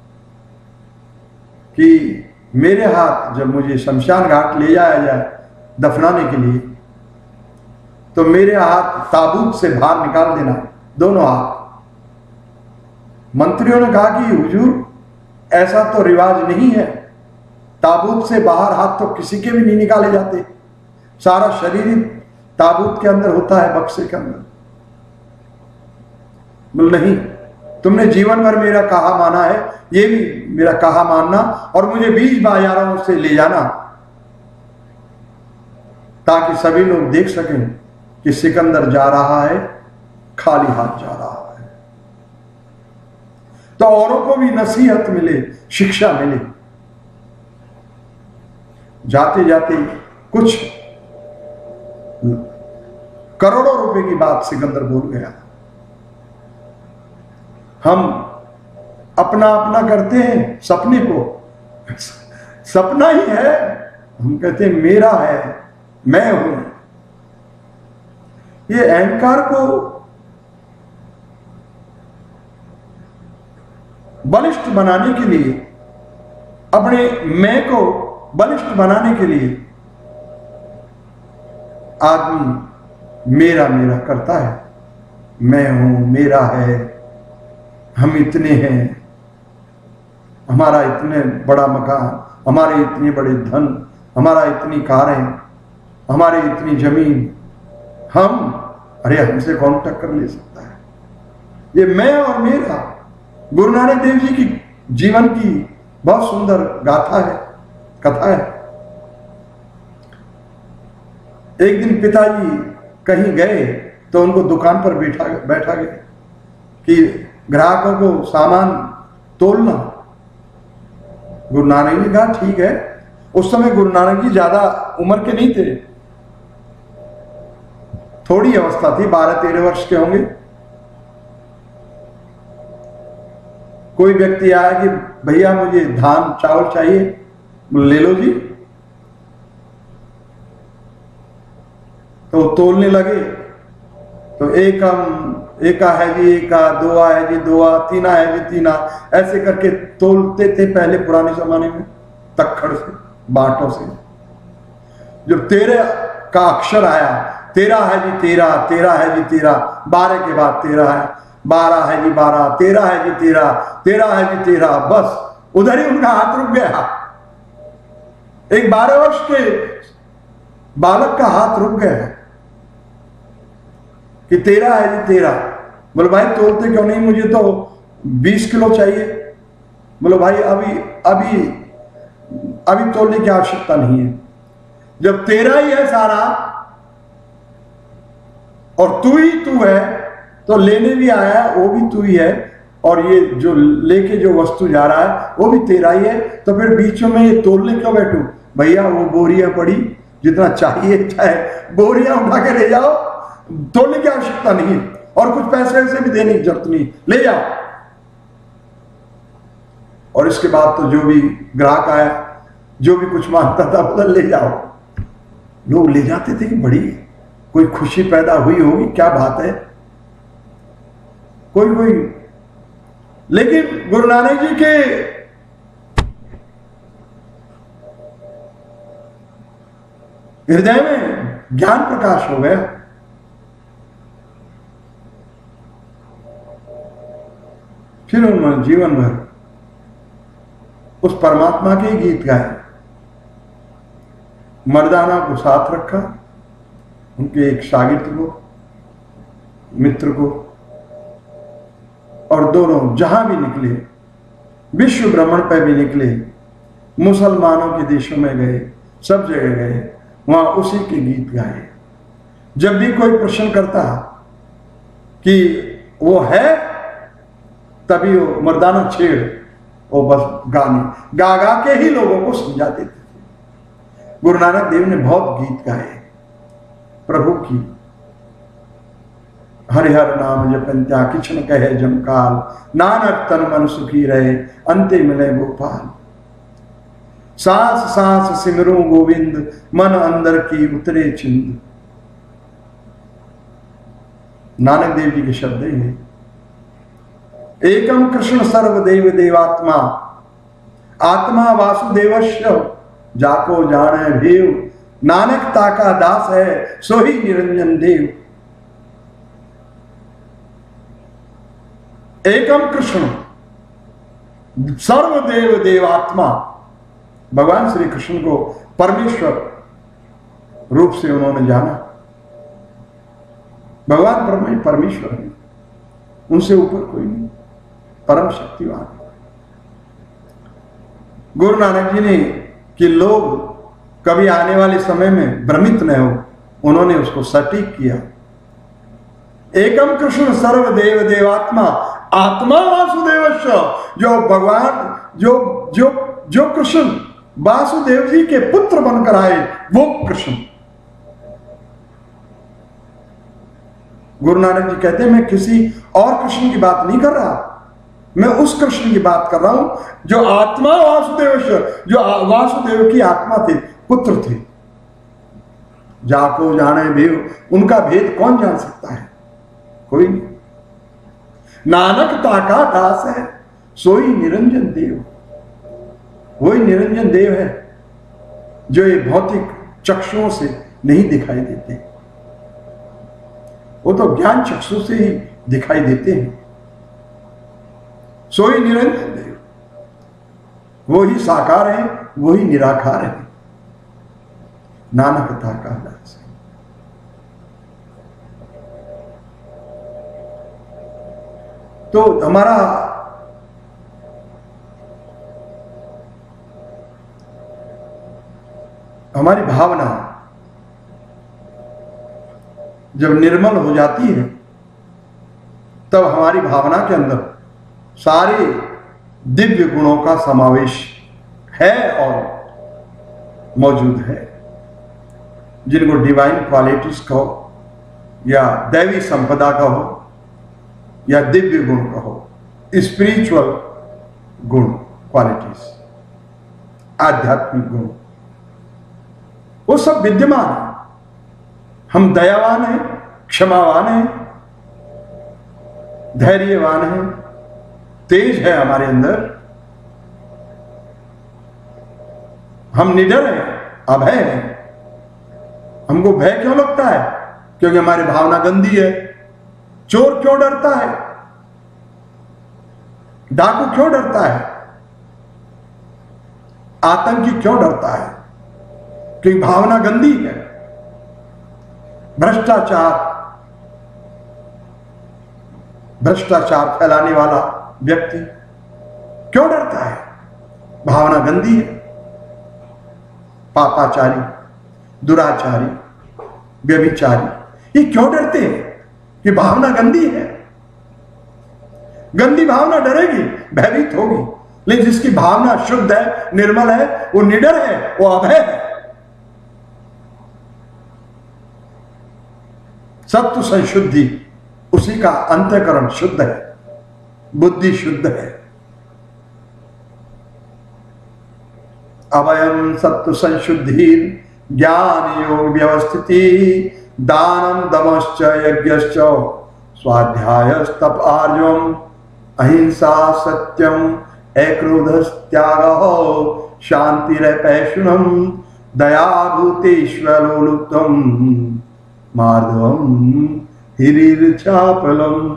[SPEAKER 1] कि मेरे हाथ जब मुझे शमशान घाट ले जाया जाए दफनाने के लिए, तो मेरे हाथ ताबूत से बाहर निकाल देना, दोनों हाथ। मंत्रियों ने कहा कि हुजूर ऐसा तो रिवाज नहीं है, ताबूत से बाहर हाथ तो किसी के भी नहीं निकाले जाते, सारा शरीर ताबूत के अंदर होता है, बक्से के अंदर। बोल नहीं, तुमने जीवन भर मेरा कहा माना है, ये भी मेरा कहा मानना, और मुझे बीच बाजारों से ले जाना ताकि सभी लोग देख सकें कि सिकंदर जा रहा है, खाली हाथ जा रहा है, तो औरों को भी नसीहत मिले, शिक्षा मिले। जाते जाते कुछ करोड़ों रुपए की बात सिकंदर बोल गया। हम अपना अपना करते हैं सपने को, सपना ही है, हम कहते हैं मेरा है, मैं हूं। ये अहंकार को बलिष्ठ बनाने के लिए, अपने मैं को बलिष्ठ बनाने के लिए आदमी मेरा मेरा करता है, मैं हूं, मेरा है, हम इतने हैं, हमारा इतने बड़ा मकान, हमारे इतने बड़े धन, हमारा इतनी कारें, हमारी इतनी जमीन, हम, अरे हमसे कौन टक्कर ले सकता है। ये मैं और मेरा गुरु नानक देव जी की जीवन की बहुत सुंदर गाथा है, कथा है। एक दिन पिताजी कहीं गए तो उनको दुकान पर बैठा बैठा गया कि ग्राहकों को सामान तोलना। गुरु नानक जी कहा ठीक है। उस समय गुरु नानक जी ज्यादा उम्र के नहीं थे, थोड़ी अवस्था थी, बारह तेरह वर्ष के होंगे। कोई व्यक्ति आया कि भैया मुझे धान चावल चाहिए, ले लो जी। तो तोलने लगे तो एक हम एका है जी एका, दोआ है जी दोआ, तीना है जी तीना, ऐसे करके तोलते थे पहले पुराने जमाने में तक्खड़ से, बांटों से। जब तेरे का अक्षर आया, तेरा है जी तेरा, तेरा है जी तेरा, बारह के बाद तेरा है, बारह है जी बारह, तेरह है जी तेरह, तेरह है जी तेरह, बस उधर ही उनका हाथ रुक गया। एक बारह वर्ष के बालक का हाथ रुक गया कि तेरह है जी तेरह। बोले भाई तोलते क्यों नहीं, मुझे तो बीस किलो चाहिए। बोले भाई अभी अभी अभी तोलने की आवश्यकता नहीं है, जब तेरा ही है सारा और तू ही तू है तो लेने भी आया है वो भी तू ही है, और ये जो लेके जो वस्तु जा रहा है वो भी तेरा ही है, तो फिर बीच में ये तोलने क्यों बैठू। भैया वो बोरियां पड़ी, जितना चाहिए चाहे बोरियां उठा के ले जाओ, तोलने की आवश्यकता नहीं, और कुछ पैसे वैसे भी देने की जरूरत नहीं, ले जाओ। और इसके बाद तो जो भी ग्राहक आया, जो भी कुछ मांगता था उधर ले जाओ। लोग ले जाते थे कि बड़ी कोई खुशी पैदा हुई होगी, क्या बात है, कोई कोई। लेकिन गुरु नानक जी के हृदय में ज्ञान प्रकाश हो गया। फिर उन्होंने जीवन भर उस परमात्मा के गीत गाए, मर्दाना को साथ रखा, उनके एक शागिर्द को, मित्र को, और दोनों जहां भी निकले, विश्व भ्रमण पर भी निकले, मुसलमानों के देशों में गए, सब जगह गए, वहां उसी के गीत गाए। जब भी कोई प्रश्न करता कि वो है, तभी वो मर्दाना छेड़, वो बस गाने गा गा के ही लोगों को समझाते थे। गुरु नानक देव ने बहुत गीत गाए प्रभु की। हरिहर नाम जपंत्या किछन कहे जमकाल, नानक तन मन सुखी रहे, अंते मिले गोपाल। सांस सांस सिमरू गोविंद, मन अंदर की उतरे चिंद। नानक देव जी के शब्द हैं, एकम कृष्ण सर्वदेव देवात्मा, आत्मा वासुदेवस्य, जाको जाने भेव, नानकता का दास है सो ही निरंजन देव। एकम कृष्ण सर्वदेव देवात्मा, भगवान श्री कृष्ण को परमेश्वर रूप से उन्होंने जाना। भगवान परमेश्वर है, उनसे ऊपर कोई नहीं, परम शक्तिवान। गुरु नानक जी ने कि लोग कभी आने वाले समय में भ्रमित न हो, उन्होंने उसको सटीक किया। एकम कृष्ण सर्वदेव देवात्मा, आत्मा वासुदेवस्य, जो भगवान जो जो जो कृष्ण वासुदेव जी के पुत्र बनकर आए वो कृष्ण। गुरु नानक जी कहते हैं मैं किसी और कृष्ण की बात नहीं कर रहा, मैं उस कृष्ण की बात कर रहा हूं जो आत्मा वासुदेव, जो वासुदेव की आत्मा थे, पुत्र थे। जाको जाने भेद, उनका भेद कौन जान सकता है, कोई नहीं। नानकता का दास है सोई निरंजन देव, वही निरंजन देव है जो ये भौतिक चक्षुओं से नहीं दिखाई देते, वो तो ज्ञान चक्षु से ही दिखाई देते हैं। सोई निरंजन देव, वो ही साकार है, वो ही निराकार है, नानकता का दास है। तो हमारा हमारी भावना जब निर्मल हो जाती है तब हमारी भावना के अंदर सारे दिव्य गुणों का समावेश है और मौजूद है, जिनको डिवाइन क्वालिटीज कहो या दैवी संपदा कहो या दिव्य गुण कहो, स्पिरिचुअल गुण, क्वालिटीज, आध्यात्मिक गुण, वो सब विद्यमान है। हम दयावान हैं, क्षमावान हैं, धैर्यवान हैं, तेज है हमारे अंदर, हम निडर हैं, अभय हैं। हमको भय क्यों लगता है? क्योंकि हमारी भावना गंदी है। चोर क्यों डरता है? डाकू क्यों डरता है? आतंकी क्यों डरता है? क्योंकि भावना गंदी है। भ्रष्टाचार भ्रष्टाचार फैलाने वाला व्यक्ति क्यों डरता है? भावना गंदी है। पापाचारी, दुराचारी, व्यभिचारी ये क्यों डरते हैं? कि भावना गंदी है। गंदी भावना डरेगी, भयभीत होगी। लेकिन जिसकी भावना शुद्ध है, निर्मल है, वो निडर है, वो अभय है। सत्व संशुद्धि, उसी का अंतःकरण शुद्ध है, बुद्धि शुद्ध है। अवयम सत्व संशुद्धि ज्ञान योग व्यवस्थिति दानम दमश्च यज्ञश्च स्वाध्यायस्तप आर्जवम अहिंसा सत्यम अक्रोधस्त्यागः शांतिरपैशुनम दया भूतेष्वलोलुप्तम मार्दवम हिरिर्चापलम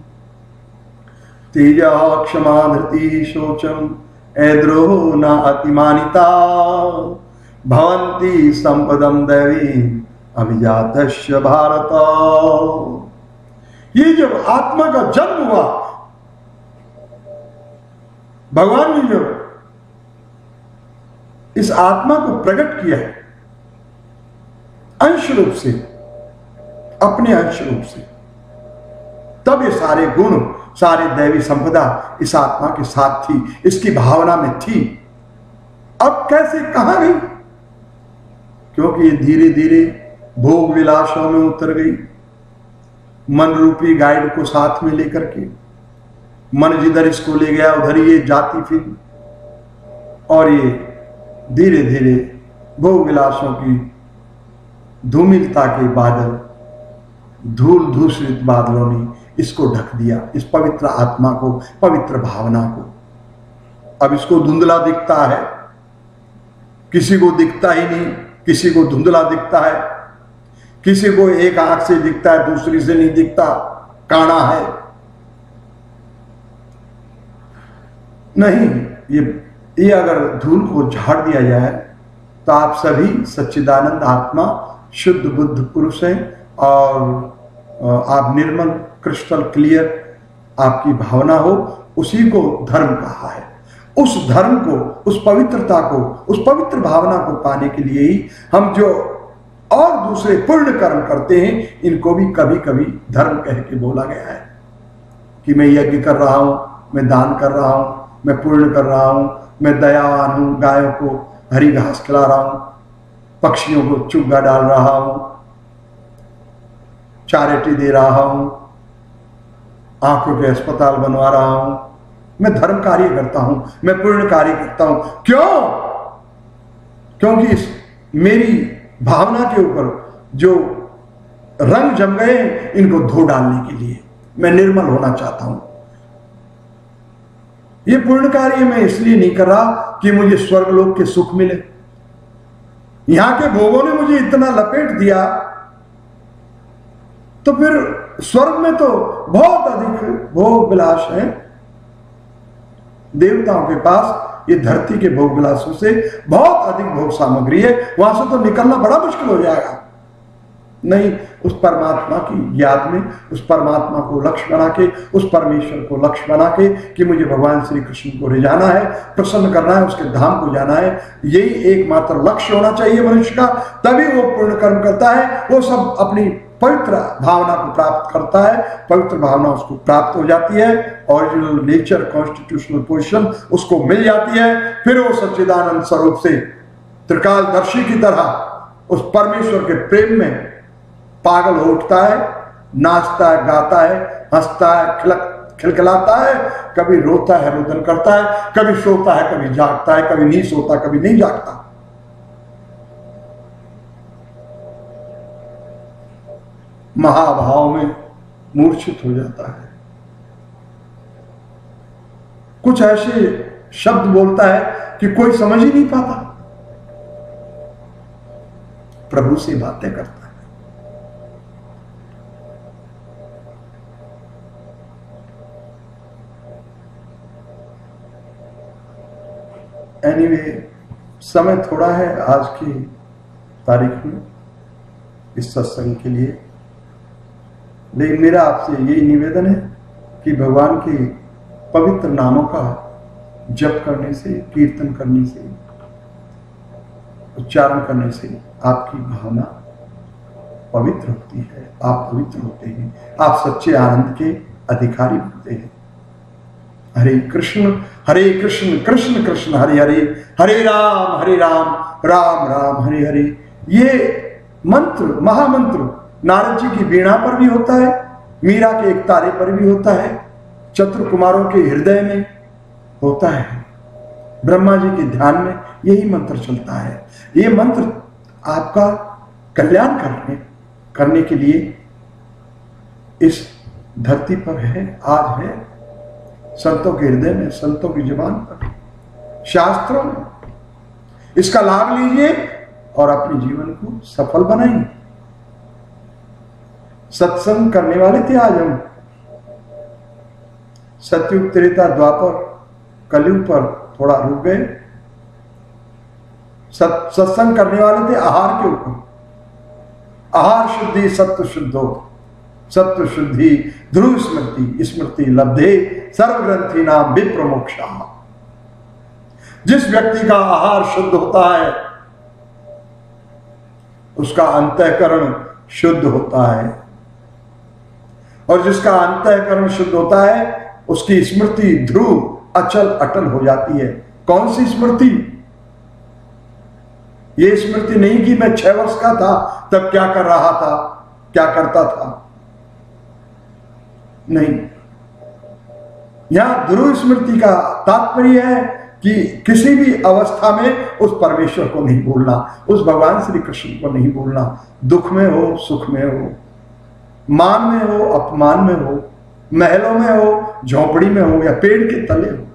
[SPEAKER 1] तेजा क्षमा धृति शोचम ऐद्रोह न अतिमानिता भवन्ति संपदम दैवी अभिजातस्य भारत। ये जब आत्मा का जन्म हुआ, भगवान ने जो इस आत्मा को प्रकट किया है अंश रूप से, अपने अंश रूप से, तब ये सारे गुण, सारी दैवी संपदा इस आत्मा के साथ थी, इसकी भावना में थी। अब कैसे, कहां गई? क्योंकि ये धीरे धीरे भोग विलासों में उतर गई। मन रूपी गाइड को साथ में लेकर के मन जिधर इसको ले गया उधर ये जाती फिर, और ये धीरे धीरे भोग विलासों की धूमिलता के बादल, धूल धूसरित बादलों ने इसको ढक दिया, इस पवित्र आत्मा को, पवित्र भावना को। अब इसको धुंधला दिखता है, किसी को दिखता ही नहीं, किसी को धुंधला दिखता है, किसी को एक आंख से दिखता है, दूसरी से नहीं दिखता, काना है। नहीं, ये ये अगर धूल को झाड़ दिया जाए तो आप सभी सच्चिदानंद आत्मा, शुद्ध बुद्ध पुरुष हैं और आप निर्मल, क्रिस्टल क्लियर आपकी भावना हो, उसी को धर्म कहा है। उस धर्म को, उस पवित्रता को, उस पवित्र भावना को पाने के लिए ही हम जो और दूसरे पुण्य कर्म करते हैं, इनको भी कभी कभी धर्म कह के बोला गया है कि मैं यज्ञ कर रहा हूं, मैं दान कर रहा हूं, मैं पुण्य कर रहा हूं, मैं दयावान हूं, गायों को हरी घास खिला रहा हूं, पक्षियों को चुग्गा डाल रहा हूं, चैरिटी दे रहा हूं, आंखों के अस्पताल बनवा रहा हूं, मैं धर्म कार्य करता हूं, मैं पुण्य कार्य करता हूं। क्यों? क्योंकि इस मेरी भावना के ऊपर जो रंग जम गए, इनको धो डालने के लिए मैं निर्मल होना चाहता हूं। ये पुण्य कार्य मैं इसलिए नहीं कर रहा कि मुझे स्वर्गलोक के सुख मिले। यहां के भोगों ने मुझे इतना लपेट दिया, तो फिर स्वर्ग में तो बहुत अधिक भोग विलास है। देवताओं के पास ये धरती के भोग विलासों से बहुत अधिक भोग सामग्री है, वहां से तो निकलना बड़ा मुश्किल हो जाएगा। नहीं, उस परमात्मा की याद में, उस परमात्मा को लक्ष्य बना के, उस परमेश्वर को लक्ष्य बना के कि मुझे भगवान श्री कृष्ण को रिझाना है, प्रसन्न करना है, उसके धाम को जाना है, यही एकमात्र लक्ष्य होना चाहिए मनुष्य का। तभी वो पूर्ण कर्म करता है, वो सब अपनी पवित्र भावना को प्राप्त करता है, पवित्र भावना उसको प्राप्त हो जाती है, ओरिजिनल नेचर, कॉन्स्टिट्यूशनल पोजीशन उसको मिल जाती है। फिर वो सच्चिदानंद स्वरूप से त्रिकालदर्शी की तरह उस परमेश्वर के प्रेम में पागल हो उठता है, नाचता है, गाता है, हंसता है, खिलक खिलखिलाता है, कभी रोता है, रुदन करता है, कभी सोता है, कभी जागता है, कभी नहीं सोता, कभी नहीं जागता। महाभाव में मूर्छित हो जाता है, कुछ ऐसे शब्द बोलता है कि कोई समझ ही नहीं पाता, प्रभु से बातें करता है। एनीवे anyway, समय थोड़ा है आज की तारीख में इस सत्संग के लिए, लेकिन मेरा आपसे यही निवेदन है कि भगवान के पवित्र नामों का जप करने से, कीर्तन करने से, उच्चारण करने से आपकी भावना पवित्र होती है, आप पवित्र होते हैं, आप सच्चे आनंद के अधिकारी बनते हैं। हरे कृष्ण हरे कृष्ण कृष्ण कृष्ण हरे हरे, हरे राम हरे राम राम राम हरे हरे। ये मंत्र, महामंत्र नारद जी की वीणा पर भी होता है, मीरा के एक तारे पर भी होता है, चतुर कुमारों के हृदय में होता है, ब्रह्मा जी के ध्यान में यही मंत्र चलता है। ये मंत्र आपका कल्याण करने करने के लिए इस धरती पर है, आज है, संतों के हृदय में, संतों की जुबान पर, शास्त्रों में। इसका लाभ लीजिए और अपने जीवन को सफल बनाइए। सत्संग करने वाले थे आज हम, सतयुग, त्रेता, द्वापर, कलयुग पर थोड़ा रुक गए। सत सत्संग करने वाले थे आहार के ऊपर, आहार शुद्धि सत्व शुद्धो, सत्व शुद्धि ध्रुव स्मृति स्मृति लब्धे सर्वग्रंथि नाम विप्रमोक्षा। जिस व्यक्ति का आहार शुद्ध होता है उसका अंतःकरण शुद्ध होता है, और जिसका अंतःकरण शुद्ध होता है उसकी स्मृति ध्रुव अचल अटल हो जाती है। कौन सी स्मृति? ये स्मृति नहीं कि मैं छह वर्ष का था तब क्या कर रहा था, क्या करता था, नहीं। यहां ध्रुव स्मृति का तात्पर्य है कि किसी भी अवस्था में उस परमेश्वर को नहीं भूलना, उस भगवान श्री कृष्ण को नहीं भूलना। दुख में हो, सुख में हो, मान में हो, अपमान में हो, महलों में हो, झोपड़ी में हो या पेड़ के तले हो,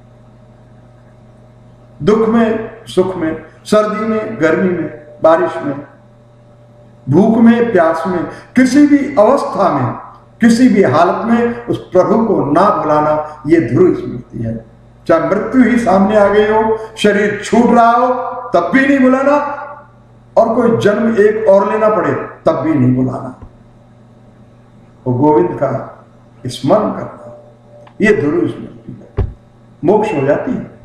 [SPEAKER 1] दुख में, सुख में, सर्दी में, गर्मी में, बारिश में, भूख में, प्यास में, किसी भी अवस्था में, किसी भी हालत में उस प्रभु को ना भुलाना, ये ध्रुव स्मृति है। चाहे मृत्यु ही सामने आ गई हो, शरीर छूट रहा हो, तब भी नहीं भुलाना, और कोई जन्म एक और लेना पड़े तब भी नहीं भुलाना। वो गोविंद का स्मरण करना, ये ध्रुव स्मृति है, मोक्ष हो जाती है।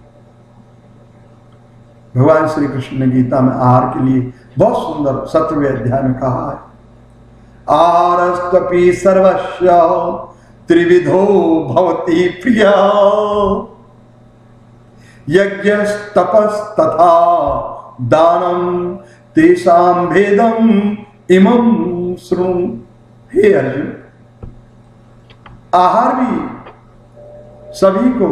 [SPEAKER 1] भगवान श्री कृष्ण ने गीता में आहार के लिए बहुत सुंदर सत्रहवें अध्याय में कहा है, आहारस्तपि सर्वस्य त्रिविधो भवति प्रिया, यज्ञस्तपस् तथा दानम तेषां भेदम इमं शृणु। हे अर्जुन, आहार भी सभी को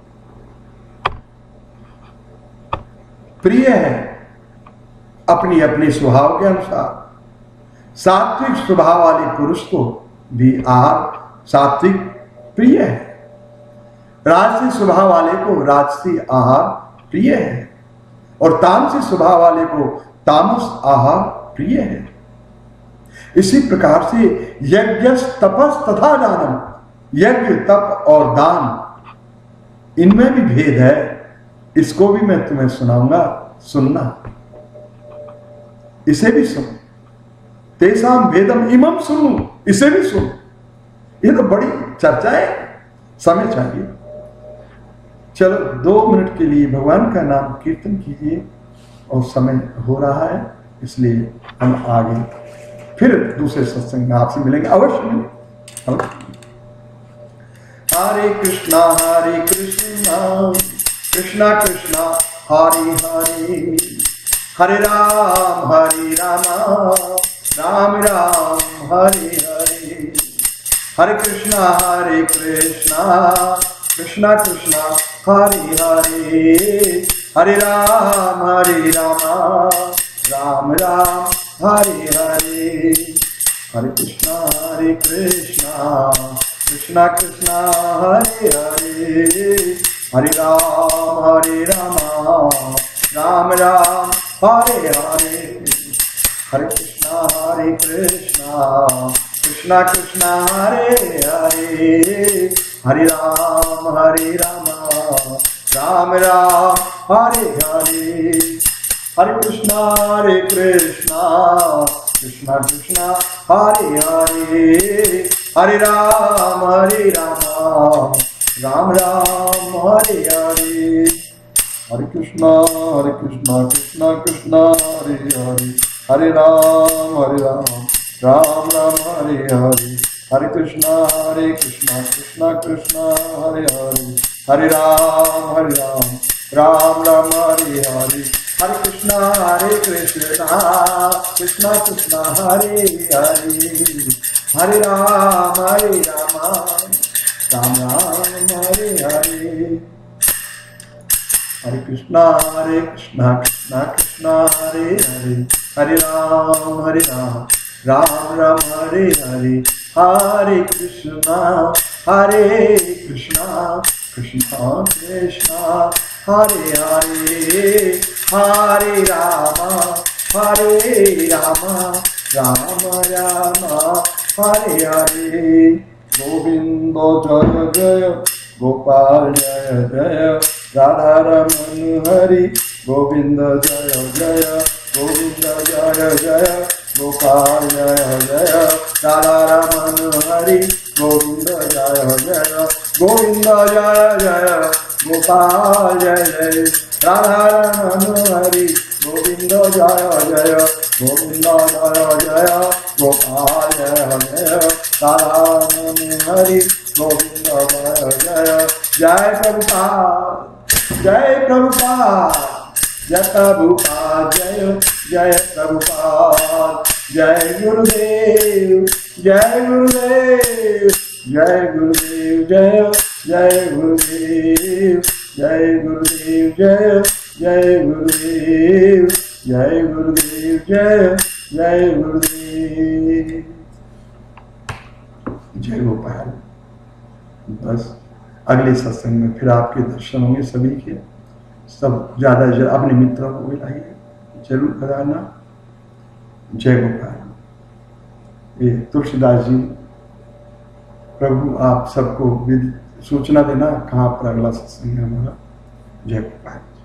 [SPEAKER 1] प्रिय है अपनी अपने स्वभाव के अनुसार। सात्विक स्वभाव वाले पुरुष को भी आहार सात्विक प्रिय है, राजसी स्वभाव वाले को राजसी आहार प्रिय है, और तामसी स्वभाव वाले को तामस आहार प्रिय है। इसी प्रकार से यज्ञ तपस तथा दानम, यज्ञ तप और दान, इनमें भी भेद है। इसको भी मैं तुम्हें सुनाऊंगा, सुनना, इसे भी सुनो। तेसाम भेदम इमम सुनो, इसे भी सुनो। ये तो बड़ी चर्चा है, समय चाहिए। चलो दो मिनट के लिए भगवान का नाम कीर्तन कीजिए, और समय हो रहा है, इसलिए हम आगे फिर दूसरे सत्संग में आपसे मिलेंगे, अवश्य मिलेंगे। हरे कृष्णा हरे कृष्णा कृष्णा कृष्णा हरे हरे, हरे राम हरे राम राम राम हरे हरे, हरे कृष्णा हरे कृष्णा कृष्णा कृष्णा हरे हरे, हरे राम हरे राम राम राम हरे हरे, हरे कृष्णा हरे कृष्णा कृष्णा कृष्णा हरे हरे, हरे राम हरे राम राम राम हरे हरे, हरे कृष्णा हरे कृष्णा कृष्णा कृष्णा हरे हरे, हरे राम हरे राम राम राम हरे हरे, हरे कृष्णा हरे कृष्णा कृष्णा कृष्णा हरे हरे, हरे राम हरे राम राम राम हरे हरे, हरे कृष्णा हरे कृष्णा कृष्णा कृष्णा हरे हरे, हरे राम हरे राम राम राम हरे हरे, हरे कृष्णा हरे कृष्णा कृष्णा कृष्णा हरे हरे, हरे राम हरे राम राम राम हरे हरे, हरे कृष्णा हरे कृष्णा कृष्णा कृष्णा हरे हरे, हरे राम हरे राम राम राम हरे हरे, हरे कृष्णा हरे कृष्णा कृष्णा कृष्णा हरे हरे, हरे राम हरे राम राम राम हरे हरे, हरे कृष्णा हरे कृष्णा कृष्णा कृष्णा हरे हरे, हरे राम हरे राम राम राम हरे हरे, गोविंद जय जय गोपाल जय जय, राधा रमन हरि गोविंद जय जय, गोविंद जय जय गोपाल जय जय, राधा रमन हरि गोविंद जय जय, गोविंद जय जय गोपाल जय जय, राधा रमन हरि गोविंद जय जय, गोविंद जय जय गोपाल जय जय, राधा रमन हरि गोविंद जय जय, जय प्रभुपाद जय प्रभुपाद जय प्रभुपाद जय जय प्रभुपाद, जय गुरुदेव जय गुरुदेव जय गुरुदेव जय जय गुरुदेव जय गुरुदेव जय जय गुरुदेव जय गुरुदेव जय जय गुरुदेव, जय गोपाल। बस अगले सत्संग में फिर आपके दर्शन होंगे सभी के, सब ज्यादा ज्यादा अपने मित्रों को बुलाइए, जरूर कराना। जय गोपाल। ये तुलसीदास जी, प्रभु आप सबको सूचना देना कहाँ पर अगला सत्संग है हमारा। जय गोपाल।